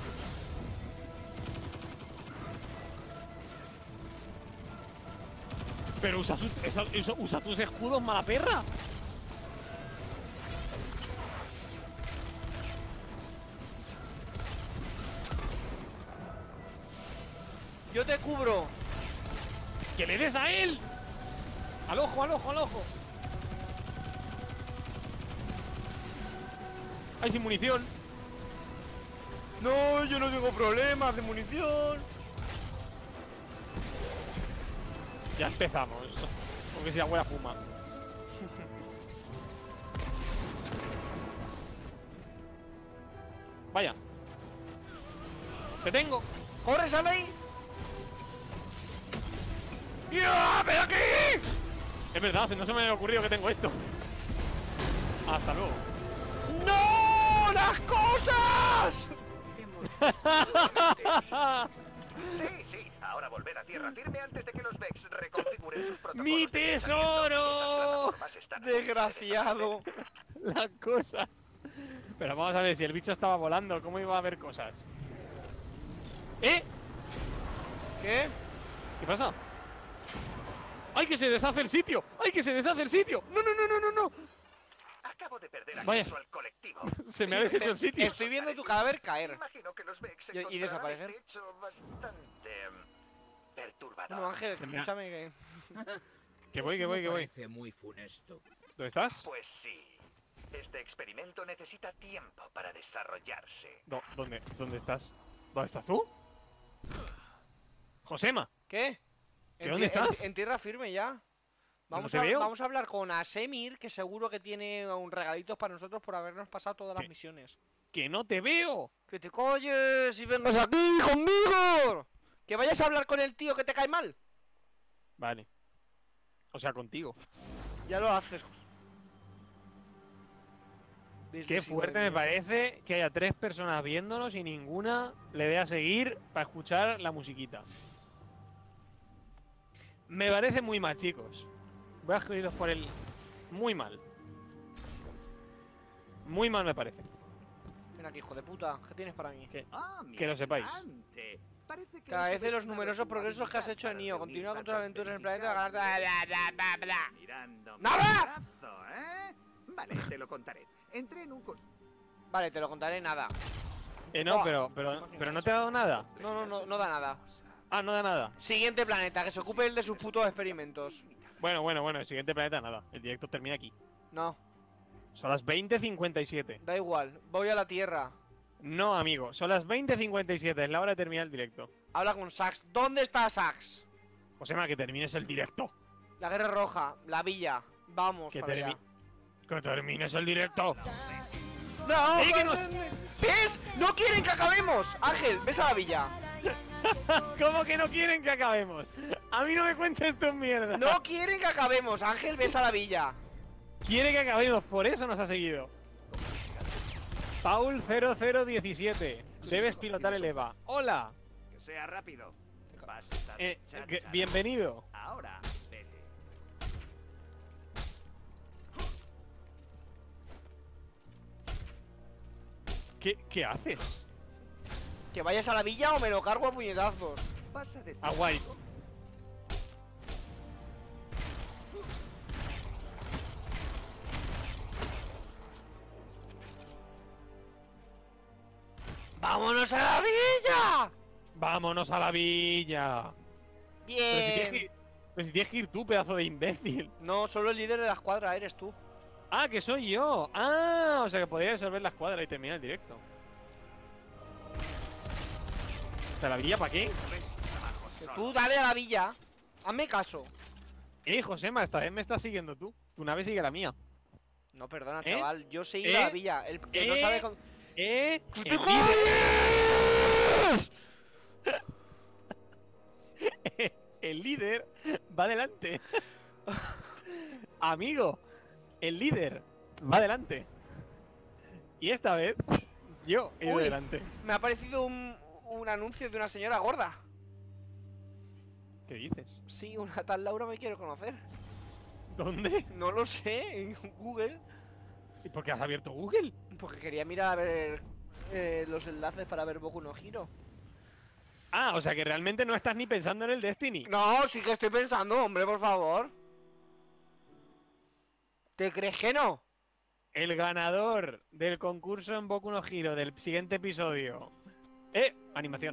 Pero usa tus escudos, mala perra. Yo te cubro. ¡Que le des a él! ¡Al ojo, al ojo, al ojo! ¡Ay, sin munición! No, yo no tengo problemas de munición. Ya empezamos. Porque si la abuela fuma. Vaya. ¡Te tengo! ¡Corre, sale ahí! ¡Ya! ¡Ven aquí! Es verdad, no se me había ocurrido que tengo esto. Hasta luego. ¡No! ¡Las cosas! Sí, sí. Ahora volver a tierra firme antes de que los Vex reconfiguren sus protocolos. ¡Mi de pensamiento. tesoro! Esas plataformas están a punto de Desgraciado. La cosa. Pero vamos a ver, si el bicho estaba volando, ¿cómo iba a haber cosas? ¿Eh? ¿Qué? ¿Qué pasa? ¡Ay, que se deshace el sitio! ¡Ay, que se deshace el sitio! ¡No, no, no, no, no, no! Acabo de perder Vaya. acceso al colectivo. Se me ha deshecho el sitio. Estoy viendo tu cadáver caer. Imagino que los Vex Y encontrarán desaparecer. este hecho bastante perturbador. No, Ángel, Se me ha- escúchame que... Que voy, que Eso voy, me que voy. parece muy funesto. ¿Dónde estás? Pues sí. Este experimento necesita tiempo para desarrollarse. ¿Dónde estás? ¿Dónde estás tú? Josema. ¿Qué? ¿Que dónde estás? En tierra firme ya. Vamos, te a, veo. vamos a hablar con Asemir, que seguro que tiene un regalito para nosotros por habernos pasado todas las ¿Qué? misiones. ¡Que no te veo! ¡Que te calles y vengas aquí conmigo! ¡Que vayas a hablar con el tío que te cae mal! Vale. O sea, contigo. Ya lo haces. Qué fuerte me parece que haya 3 personas viéndonos y ninguna le dé a seguir para escuchar la musiquita. Me parece muy mal, chicos. Voy a escribiros por el... Muy mal. Muy mal me parece. Ven aquí, hijo de puta. ¿Qué tienes para mí? Ah, Que lo sepáis. mirante. Parece que Cada has vez de los subestimado numerosos tu progresos que has habilidad hecho en para Nioh. reunir Continúa con tus datos aventuras en el planeta. Ganar... verificados. Bla, bla, bla, bla. Mirándome ¡Nada! el brazo, ¿eh? Vale, te lo contaré. Entré en un... Vale, te lo contaré nada. No, Oh, pero no te ha dado nada. No da nada. Ah, no da nada. Siguiente planeta, que se ocupe el de sus putos experimentos. Bueno, el siguiente planeta nada. El directo termina aquí. No, Son las 20:57. da igual. Voy a la Tierra. No, amigo, son las 20:57. Es la hora de terminar el directo. Habla con Sax. ¿Dónde está Sax? Josema, que termines el directo. La Guerra Roja, la villa. Vamos Que, para allá. que termines el directo. No, Sí que no- ¿ves? No quieren que acabemos. Ángel, ves a la villa. ¿Cómo que no quieren que acabemos? A mí no me cuentes tus mierdas. No quieren que acabemos. Ángel, ves a la villa. Quiere que acabemos, por eso nos ha seguido. Paul 0017. Debes pilotar el EVA. Hola. Que sea rápido. Basta de cháchara. Bienvenido. Ahora, vete. ¿Qué haces? Que vayas a la villa o me lo cargo a puñetazos. Vas a decir Ah, guay. ¡Vámonos a la villa! Vámonos a la villa. Bien. Pero si tienes que ir tú, pedazo de imbécil. No, solo el líder de la escuadra eres tú. Ah, que soy yo. Ah, o sea que podría resolver la escuadra y terminar el directo. ¿A la villa para qué? Tú dale a la villa. Hazme caso. Josema, esta vez me estás siguiendo tú. Tu nave sigue la mía. No, perdona, ¿Eh? chaval. Yo sé ir a la ¿Eh? villa. El que no sabe... El ¡Tú te líder, calles! el líder va adelante. Amigo, el líder va adelante. Y esta vez yo he ido Uy. adelante. Me ha aparecido un anuncio de una señora gorda. ¿Qué dices? Sí, una tal Laura me quiere conocer. ¿Dónde? No lo sé, en Google. ¿Y por qué has abierto Google? Porque quería mirar a ver los enlaces para ver Boku no Hero. Ah, o sea que realmente no estás ni pensando en el Destiny. No, sí que estoy pensando, hombre, por favor. ¿Te crees que no? El ganador del concurso en Boku no Hero del siguiente episodio. Animación.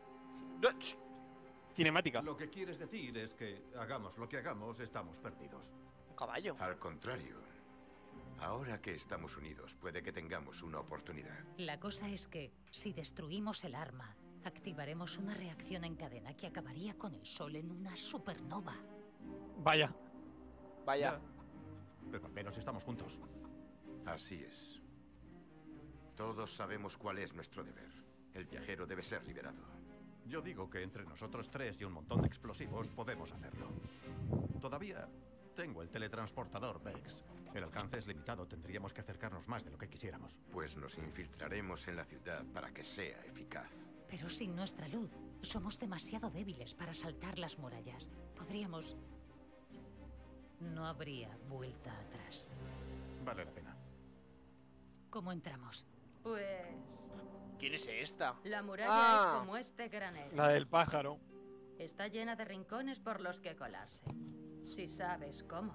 Cinemática. Lo que quieres decir es que hagamos lo que hagamos, estamos perdidos. Un caballo. Al contrario. Ahora que estamos unidos, puede que tengamos una oportunidad. La cosa es que, si destruimos el arma, activaremos una reacción en cadena que acabaría con el Sol en una supernova. Vaya. Vaya. Ya. Pero al menos estamos juntos. Así es. Todos sabemos cuál es nuestro deber. El viajero debe ser liberado. Yo digo que entre nosotros tres y un montón de explosivos podemos hacerlo. Todavía tengo el teletransportador Vex. El alcance es limitado, tendríamos que acercarnos más de lo que quisiéramos. Pues nos infiltraremos en la ciudad para que sea eficaz. Pero sin nuestra luz, somos demasiado débiles para saltar las murallas. Podríamos... No habría vuelta atrás. Vale la pena. ¿Cómo entramos? Pues... ¿Quién es esta? la muralla Ah. es como este granero. La del pájaro. Está llena de rincones por los que colarse. Si sabes cómo.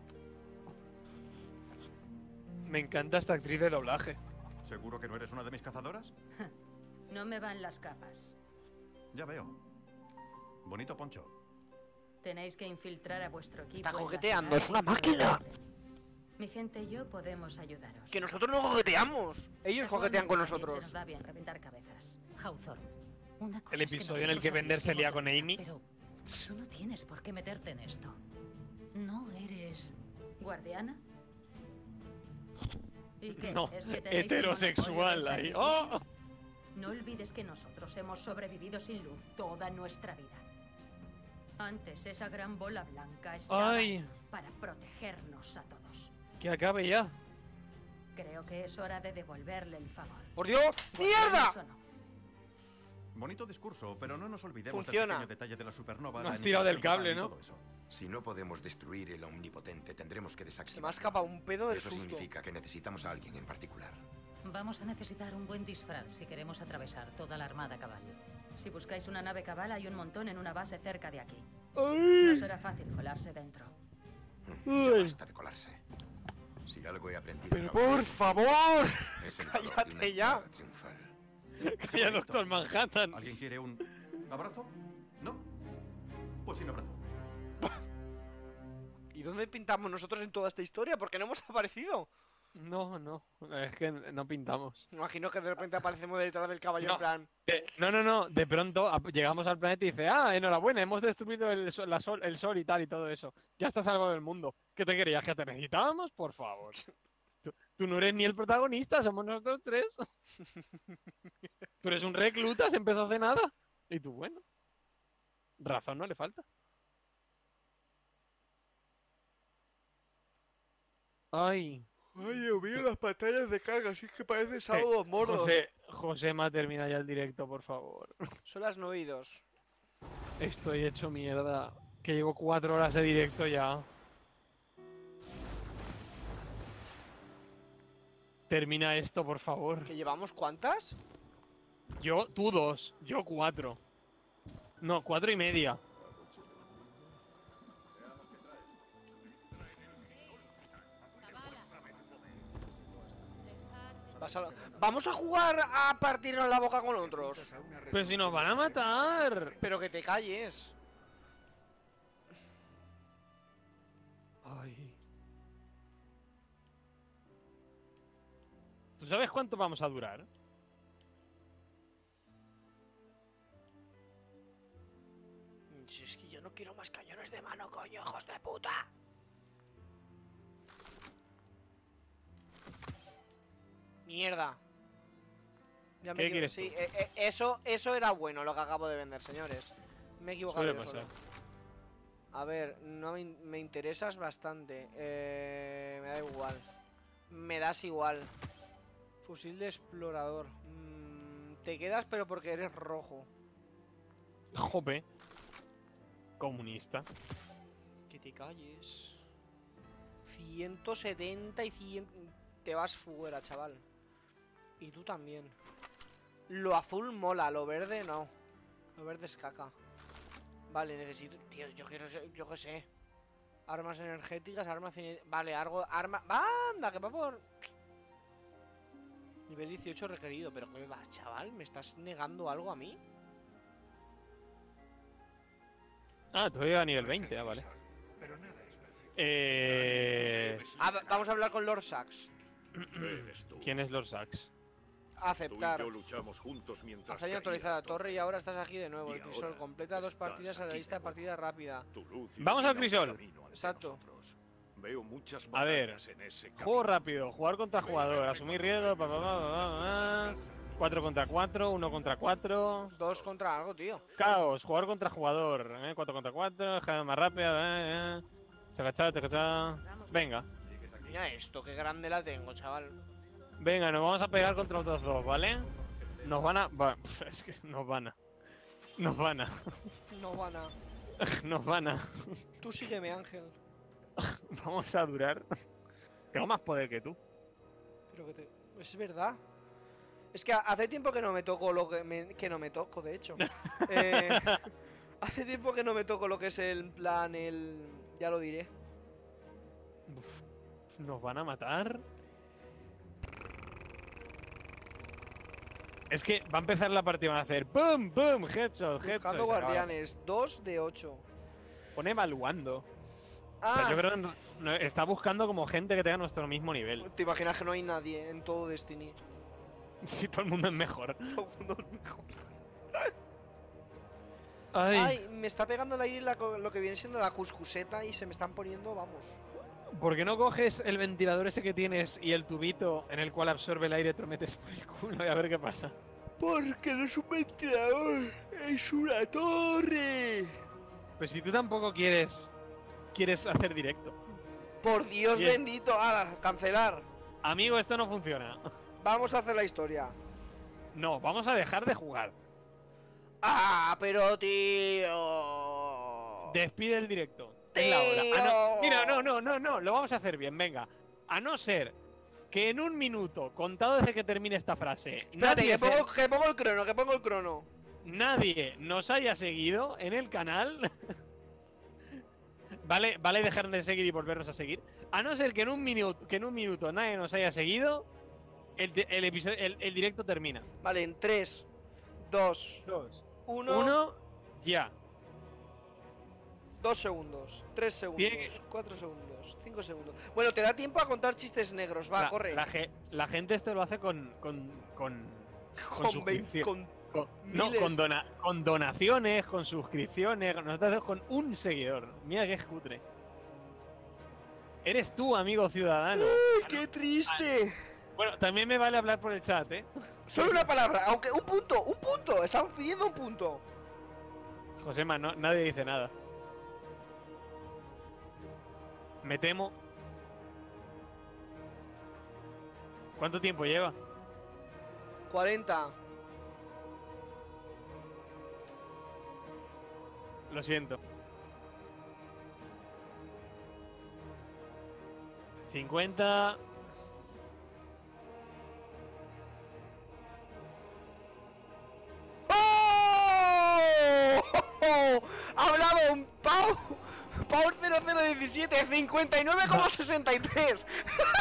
Me encanta esta actriz de doblaje. ¿Seguro que no eres una de mis cazadoras? No me van las capas. Ya veo. Bonito poncho. Tenéis que infiltrar a vuestro equipo. Está en la coqueteando, ciudad es una y máquina. Mi gente y yo podemos ayudaros. Que nosotros no coqueteamos. Ellos coquetean con Casualmente, también se nosotros. nos da bien reventar cabezas. Hawthorne, una cosa El es que episodio en el que nosotros Bender se lía arriesguemos con la vida, Amy. Pero tú no tienes por qué meterte en esto. No eres... ¿Guardiana? ¿Y qué? No, ¿Es que tenéis el heterosexual monopolio del ahí. sacrificio? ¡Oh! No olvides que nosotros hemos sobrevivido sin luz toda nuestra vida. Antes esa gran bola blanca estaba ¡Ay! para protegernos a todos. Que acabe ya. Creo que es hora de devolverle el favor. ¡Por Dios! ¡Mierda! ¿Eso no? Bonito discurso, pero no nos olvidemos Funciona. del pequeño detalle de la supernova. No la has tirado del aniquilación cable, total y ¿no? todo eso. Si no podemos destruir el omnipotente, tendremos que Se me ha desactivarlo. escapado un pedo del Eso susto. significa que necesitamos a alguien en particular. Vamos a necesitar un buen disfraz si queremos atravesar toda la armada cabal. Si buscáis una nave cabal hay un montón en una base cerca de aquí. ¡Ay! No será fácil colarse dentro. Ya Uy. basta de colarse. Si algo he aprendido ¡Pero en la por vida, favor! es el valor de una cállate ya. entrada triunfal. Calla, Doctor Manhattan. ¿Alguien quiere un abrazo? ¿No? Pues sin abrazo. ¿Y dónde pintamos nosotros en toda esta historia? Porque no hemos aparecido. No, no. Es que no pintamos. Me imagino que de repente aparecemos detrás del caballo No. en plan... No. De pronto llegamos al planeta y dice, enhorabuena, hemos destruido el sol y tal y todo eso. Ya está salvo del mundo. ¿Qué te querías? ¿Que te necesitábamos? Por favor. Tú no eres ni el protagonista, somos nosotros tres. Tú eres un recluta, se empezó hace nada. Y tú, bueno. Razón no le falta. Ay. Ay, Dios mío, las pantallas de carga, así que parece sábado mordo. Josema, termina ya el directo, por favor. Son las 9:02. Estoy hecho mierda. Que llevo 4 horas de directo ya. Termina esto, por favor. ¿Que llevamos cuántas? Tú 2, yo 4. No, 4 y media. Vamos a jugar a partirnos la boca con otros. Pero si nos van a matar. Pero que te calles. Ay. ¿Tú sabes cuánto vamos a durar? Si es que yo no quiero más cañones de mano, coño, hijos de puta. Mierda. Ya me ¿Qué equivoqué. quieres Sí, tú? eso era bueno lo que acabo de vender, señores. Me he equivocado Suele yo solo. pasar. A ver, no me interesas bastante. Me da igual. Me das igual. Fusil de explorador. Te quedas pero porque eres rojo. Jope. Comunista. Que te calles. 170 y 100... Te vas fuera, chaval. Y tú también. Lo azul mola, lo verde no. Lo verde es caca. Vale, necesito... Tío, yo quiero... Yo qué sé. Armas energéticas, armas... Vale, arma... ¡Anda! Que va por... Nivel 18 requerido. ¿Pero qué me vas, chaval? ¿Me estás negando algo a mí? Ah, todavía a nivel 20, vale. Vamos a hablar con Lord Sax. ¿Quién es Lord Sax? Aceptar. Tú y yo luchamos juntos mientras Acción caía autorizada. la Torre y ahora estás aquí de nuevo. Y El crisol ahora completa 2 partidas a la estás lista de aquí partida rápida. Tu luz Vamos al ilumina un crisol. camino ante Exacto. nosotros. Veo muchas A ver, batallas en ese juego camino. rápido, jugar contra jugador, asumir riesgo, 4 contra 4, 1 contra 4. 2 contra algo, tío. Caos, jugar contra jugador, 4 contra 4, jada más rápida, chacachá, chacachá. Venga, Mira esto, qué grande la tengo, chaval. venga, nos vamos a pegar contra otros dos, ¿vale? Nos van a... es que nos van a... No van a. Nos van a... Tú sígueme, Ángel. Vamos a durar. Tengo más poder que tú. Pero que te... Es verdad. Es que hace tiempo que no me toco lo que no me toco, de hecho. Hace tiempo que no me toco lo que es el plan, ya lo diré. Nos van a matar. Es que va a empezar la partida, van a hacer ¡pum! ¡Pum! Headshot, headshot. Buscando guardianes, 2 de 8. Pone evaluando. O Ah, sea, yo creo que está buscando como gente que tenga nuestro mismo nivel. te imaginas que no hay nadie en todo Destiny. Si todo el mundo es mejor. Todo el mundo es mejor. Ay, Ay, me está pegando el aire lo que viene siendo la cuscuseta y se me están poniendo, vamos. ¿por qué no coges el ventilador ese que tienes y el tubito en el cual absorbe el aire, te lo metes por el culo y a ver qué pasa? Porque no es un ventilador, es una torre. Pues si tú tampoco quieres hacer directo. Por Dios Bien. bendito, cancelar. Amigo, esto no funciona. Vamos a hacer la historia. No, vamos a dejar de jugar. Ah, pero tío. Despide el directo. Es la hora. Mira, no, lo vamos a hacer bien, venga. A no ser que en un minuto, contado desde que termine esta frase, Espérate, que pongo el crono, nadie nos haya seguido en el canal. Vale dejar de seguir y volvernos a seguir. A no ser que en un minuto nadie nos haya seguido, el directo termina. Vale, en 3, 2, 1, 1, ya. 2 segundos, 3 segundos, Tiene 4 segundos, 5 segundos. Bueno, te da tiempo a contar chistes negros, va, corre. La gente esto lo hace con suscripción. No, miles. con donaciones, con suscripciones. Nosotros hacemos con un seguidor. Mira que es cutre. Eres tú, amigo ciudadano. ¡Ay, qué triste! Bueno, también me vale hablar por el chat, ¿eh? Solo una palabra, aunque un punto. Estamos pidiendo un punto. Josema, no, nadie dice nada. Me temo. ¿Cuánto tiempo lleva? 40. Lo siento. 50. ¡Oh! Ha hablado un Pau 0017, 59,63.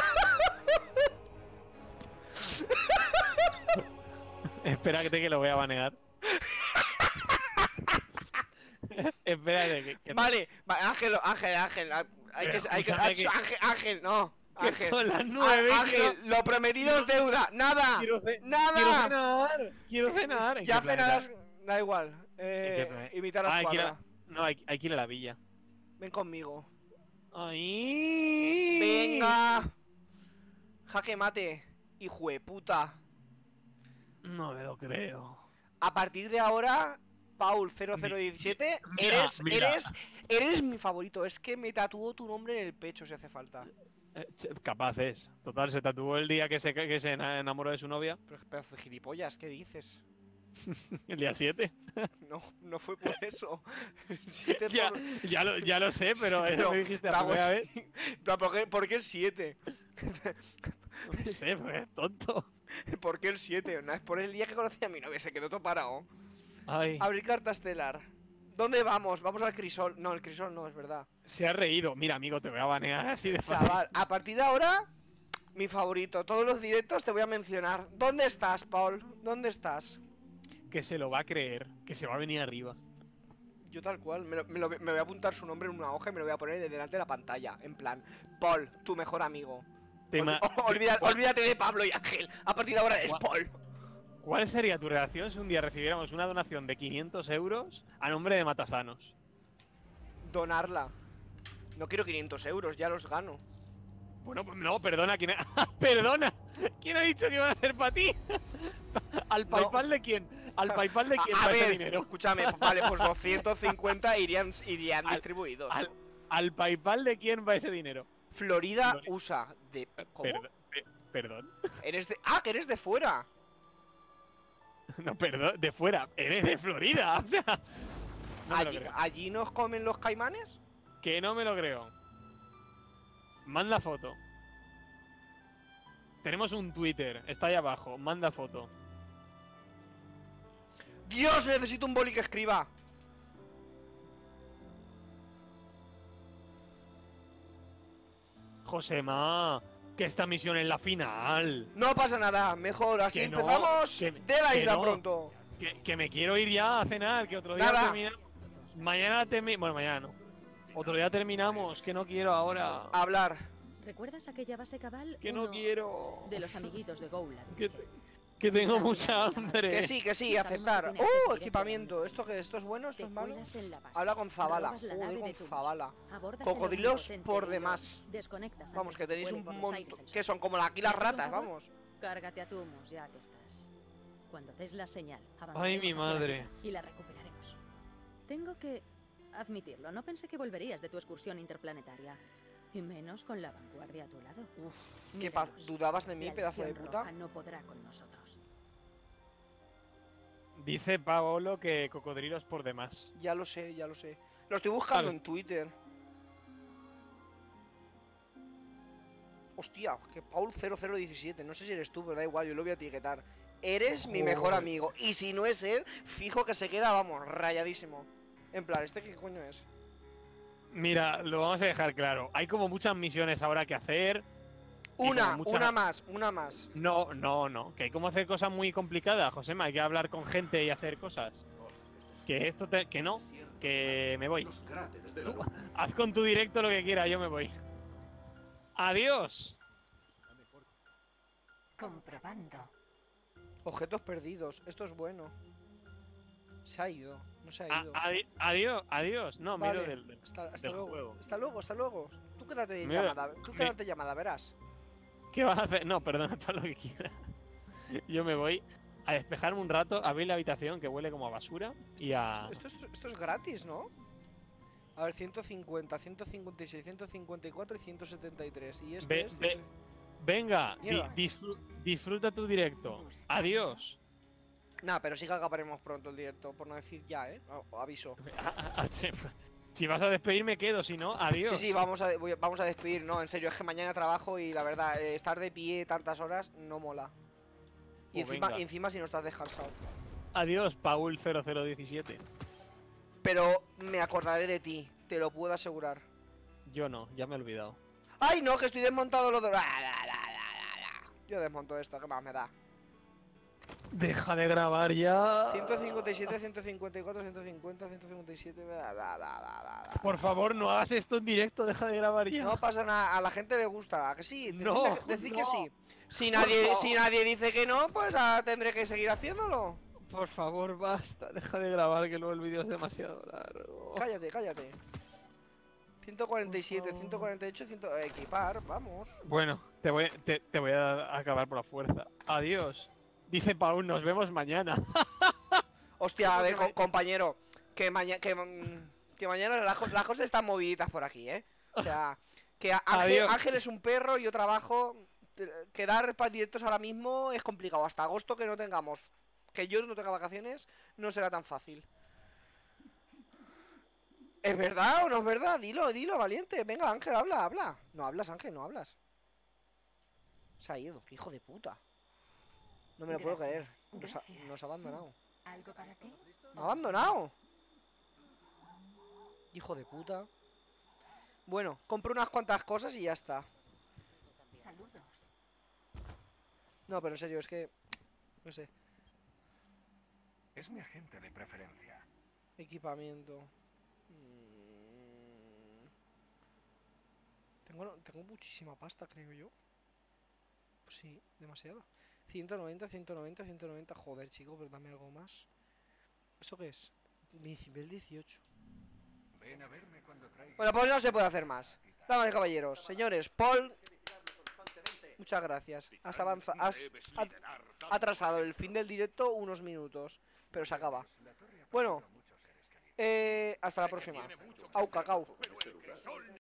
Espérate que lo voy a banear. Espérate que Vale, Ángel. Hay que, escúchame que- Ángel, no. que Ángel, son las 9. Ángel, lo prometido es deuda. Nada. Quiero Nada. cenar. Quiero cenar. ¿En Ya qué planeta? cenarás. Da igual. qué planeta? Imitar a hay que ir Escuadra. No, hay que ir a la villa. Ven conmigo. Ay. Venga. Jaque mate. Hijo de puta. No me lo creo. A partir de ahora, Paul 0017, Mira. eres mi favorito. Es que me tatúo tu nombre en el pecho si hace falta. Capaz es. Total, se tatuó el día que se enamoró de su novia. Pero qué pedazo de gilipollas, ¿qué dices? El día 7. No fue por eso. Siete Ya, por- ya lo sé, pero eso Pero, me dijiste la Tago, primera vez. Pero, ¿por qué el 7? No sé, pues tonto. ¿Por qué el 7? No, es por el día que conocí a mi novia, se quedó todo parado. Ay, Abrir carta estelar. ¿Dónde vamos? Vamos al crisol. No, el crisol no, es verdad. se ha reído. Mira, amigo, te voy a banear así de fácil. Chaval, a partir de ahora, mi favorito. Todos los directos te voy a mencionar. ¿Dónde estás, Paul? ¿Dónde estás? Que se lo va a creer, que se va a venir arriba. Yo tal cual, me voy a apuntar su nombre en una hoja y me lo voy a poner delante de la pantalla. En plan, Paul, tu mejor amigo. Olvídate de Pablo y Ángel. A partir de ahora eres Paul. ¿Cuál sería tu reacción si un día recibiéramos una donación de 500 euros a nombre de Matasanos? Donarla. No quiero 500 euros, ya los gano. Bueno, pues no, perdona, ¿quién ha... ¡Perdona! ¿Quién ha dicho que iban a ser para ti? ¿Al PayPal de quién? ¿Al PayPal de quién A va ese ver, dinero? escúchame, vale, pues 250 irían distribuidos. ¿Al PayPal de quién va ese dinero? Florida USA. ¿Cómo? Perdón. Eres de... que eres de fuera. No, perdón, de fuera. Eres de Florida, o sea... No me lo creo. ¿Allí nos comen los caimanes? Que no me lo creo. Manda foto. Tenemos un Twitter, está ahí abajo. Manda foto. ¡Dios! Necesito un boli que escriba. Josema, que esta misión es la final. No pasa nada, mejor así Que no, empezamos que- de la que isla no. pronto. Que me quiero ir ya a cenar, que otro día Nada. terminamos. Mañana terminamos. Bueno, mañana no. Otro día terminamos, que no quiero ahora. Hablar. ¿Recuerdas aquella base cabal? Que no Uno quiero. De los amiguitos de Gowland. Que tengo mucha hambre. Que sí, aceptar. Sabemos que tienes que Equipamiento. ¿Esto qué? ¿Esto es bueno? ¿Esto Te es malo? cuelas en la base, Habla con Zabala. robas la Joder, nave con de Tumus, Zabala. abordas el Cocodrilos omnipotente por hilo, demás. desconectas Vamos, antes que de tenéis vuele un por los montón. aires el Que son como aquí las ¿Me haces un ratas, favor? vamos. Cárgate a Tumus, ya que estás. Cuando des la señal, Ay, mi avanzaremos hacia la madre. vida y la recuperaremos. Tengo que admitirlo, no pensé que volverías de tu excursión interplanetaria. Y menos con la vanguardia a tu lado. ¿Qué Míralos. ¿Dudabas de mí, La pedazo de Legión puta? Roja no podrá con nosotros. Dice Paolo que cocodrilos por demás. Ya lo sé, ya lo sé. Lo estoy buscando Vale. en Twitter. Hostia, que Paul 0017. No sé si eres tú, pero da igual, yo lo voy a etiquetar. Eres mi mejor Joder. amigo. Y si no es él, fijo que se queda, vamos, rayadísimo. En plan, ¿este qué coño es? Mira, lo vamos a dejar claro. Hay como muchas misiones ahora que hacer. y Una como mucha- una más. No. Que hay como hacer cosas muy complicadas, Josema. Hay que hablar con gente y hacer cosas. Que esto que no. Que me voy. Tú, haz con tu directo lo que quieras, yo me voy. Adiós. Comprobando. Objetos perdidos. Esto es bueno. Se ha ido. No se ha ido. Adiós. No, me he ido Vale, del hasta del luego. juego. Hasta luego. Tú quédate en Mira, llamada, tú quédate en llamada, verás. ¿Qué vas a hacer? No, perdona, todo lo que quieras. Yo me voy a despejarme un rato, a abrir la habitación que huele como a basura y a... Esto es gratis, ¿no? A ver, 150, 156, 154 y 173. Y este Ve- es... ve- Venga, Mierda. disfruta tu directo. Adiós. Nah, pero sí que acabaremos pronto el directo, por no decir ya, ¿eh? Aviso. Si vas a despedir me quedo, si no, adiós. Sí, vamos a despedir, no, en serio, es que mañana trabajo y la verdad, estar de pie tantas horas no mola. Y Pues venga. encima si no estás descansado. Adiós, Paul 0017. Pero me acordaré de ti, te lo puedo asegurar. Yo no, ya me he olvidado. ¡Ay, no! Que estoy desmontado lo de... Yo desmonto esto, ¿qué más me da? Deja de grabar ya. 157, 154, 150, 157... Por favor, no hagas esto en directo, deja de grabar ya. No pasa nada, a la gente le gusta, ¿a que sí? No, Decid no. que sí. Si Por nadie, favor. si nadie dice que no, pues tendré que seguir haciéndolo. Por favor, basta, deja de grabar que luego el vídeo es demasiado largo. Cállate, cállate. 147, 148, 100... Equipar, vamos. Bueno, te voy a acabar por la fuerza. Adiós. Dice Paul, nos vemos mañana. Hostia, a ver, compañero, que mañana las cosas están moviditas por aquí, ¿eh? O sea, que Adiós. Ángel es un perro, yo trabajo. Quedar para directos ahora mismo es complicado. Hasta agosto que no tengamos, que yo no tenga vacaciones, no será tan fácil. ¿Es verdad o no es verdad? Dilo, valiente. Venga, Ángel, habla. No hablas, Ángel, no hablas. Se ha ido, hijo de puta. No me lo puedo creer. Nos ha abandonado. ¿Algo para ti? ¡Me ha abandonado! Hijo de puta. Bueno, compro unas cuantas cosas y ya está. Saludos. No, pero en serio, es que... No sé. Es mi agente de preferencia. Equipamiento. Tengo muchísima pasta, creo yo. Pues sí, demasiada. 190, 190, 190. Joder, chico, pero dame algo más. ¿Eso qué es? Nivel 18. Ven a verme cuando traiga. Bueno, pues no se puede hacer más. Damas y caballeros, señores, Paul, muchas gracias. Has atrasado el fin del directo unos minutos, pero se acaba. Bueno, hasta la próxima. Au, cacao.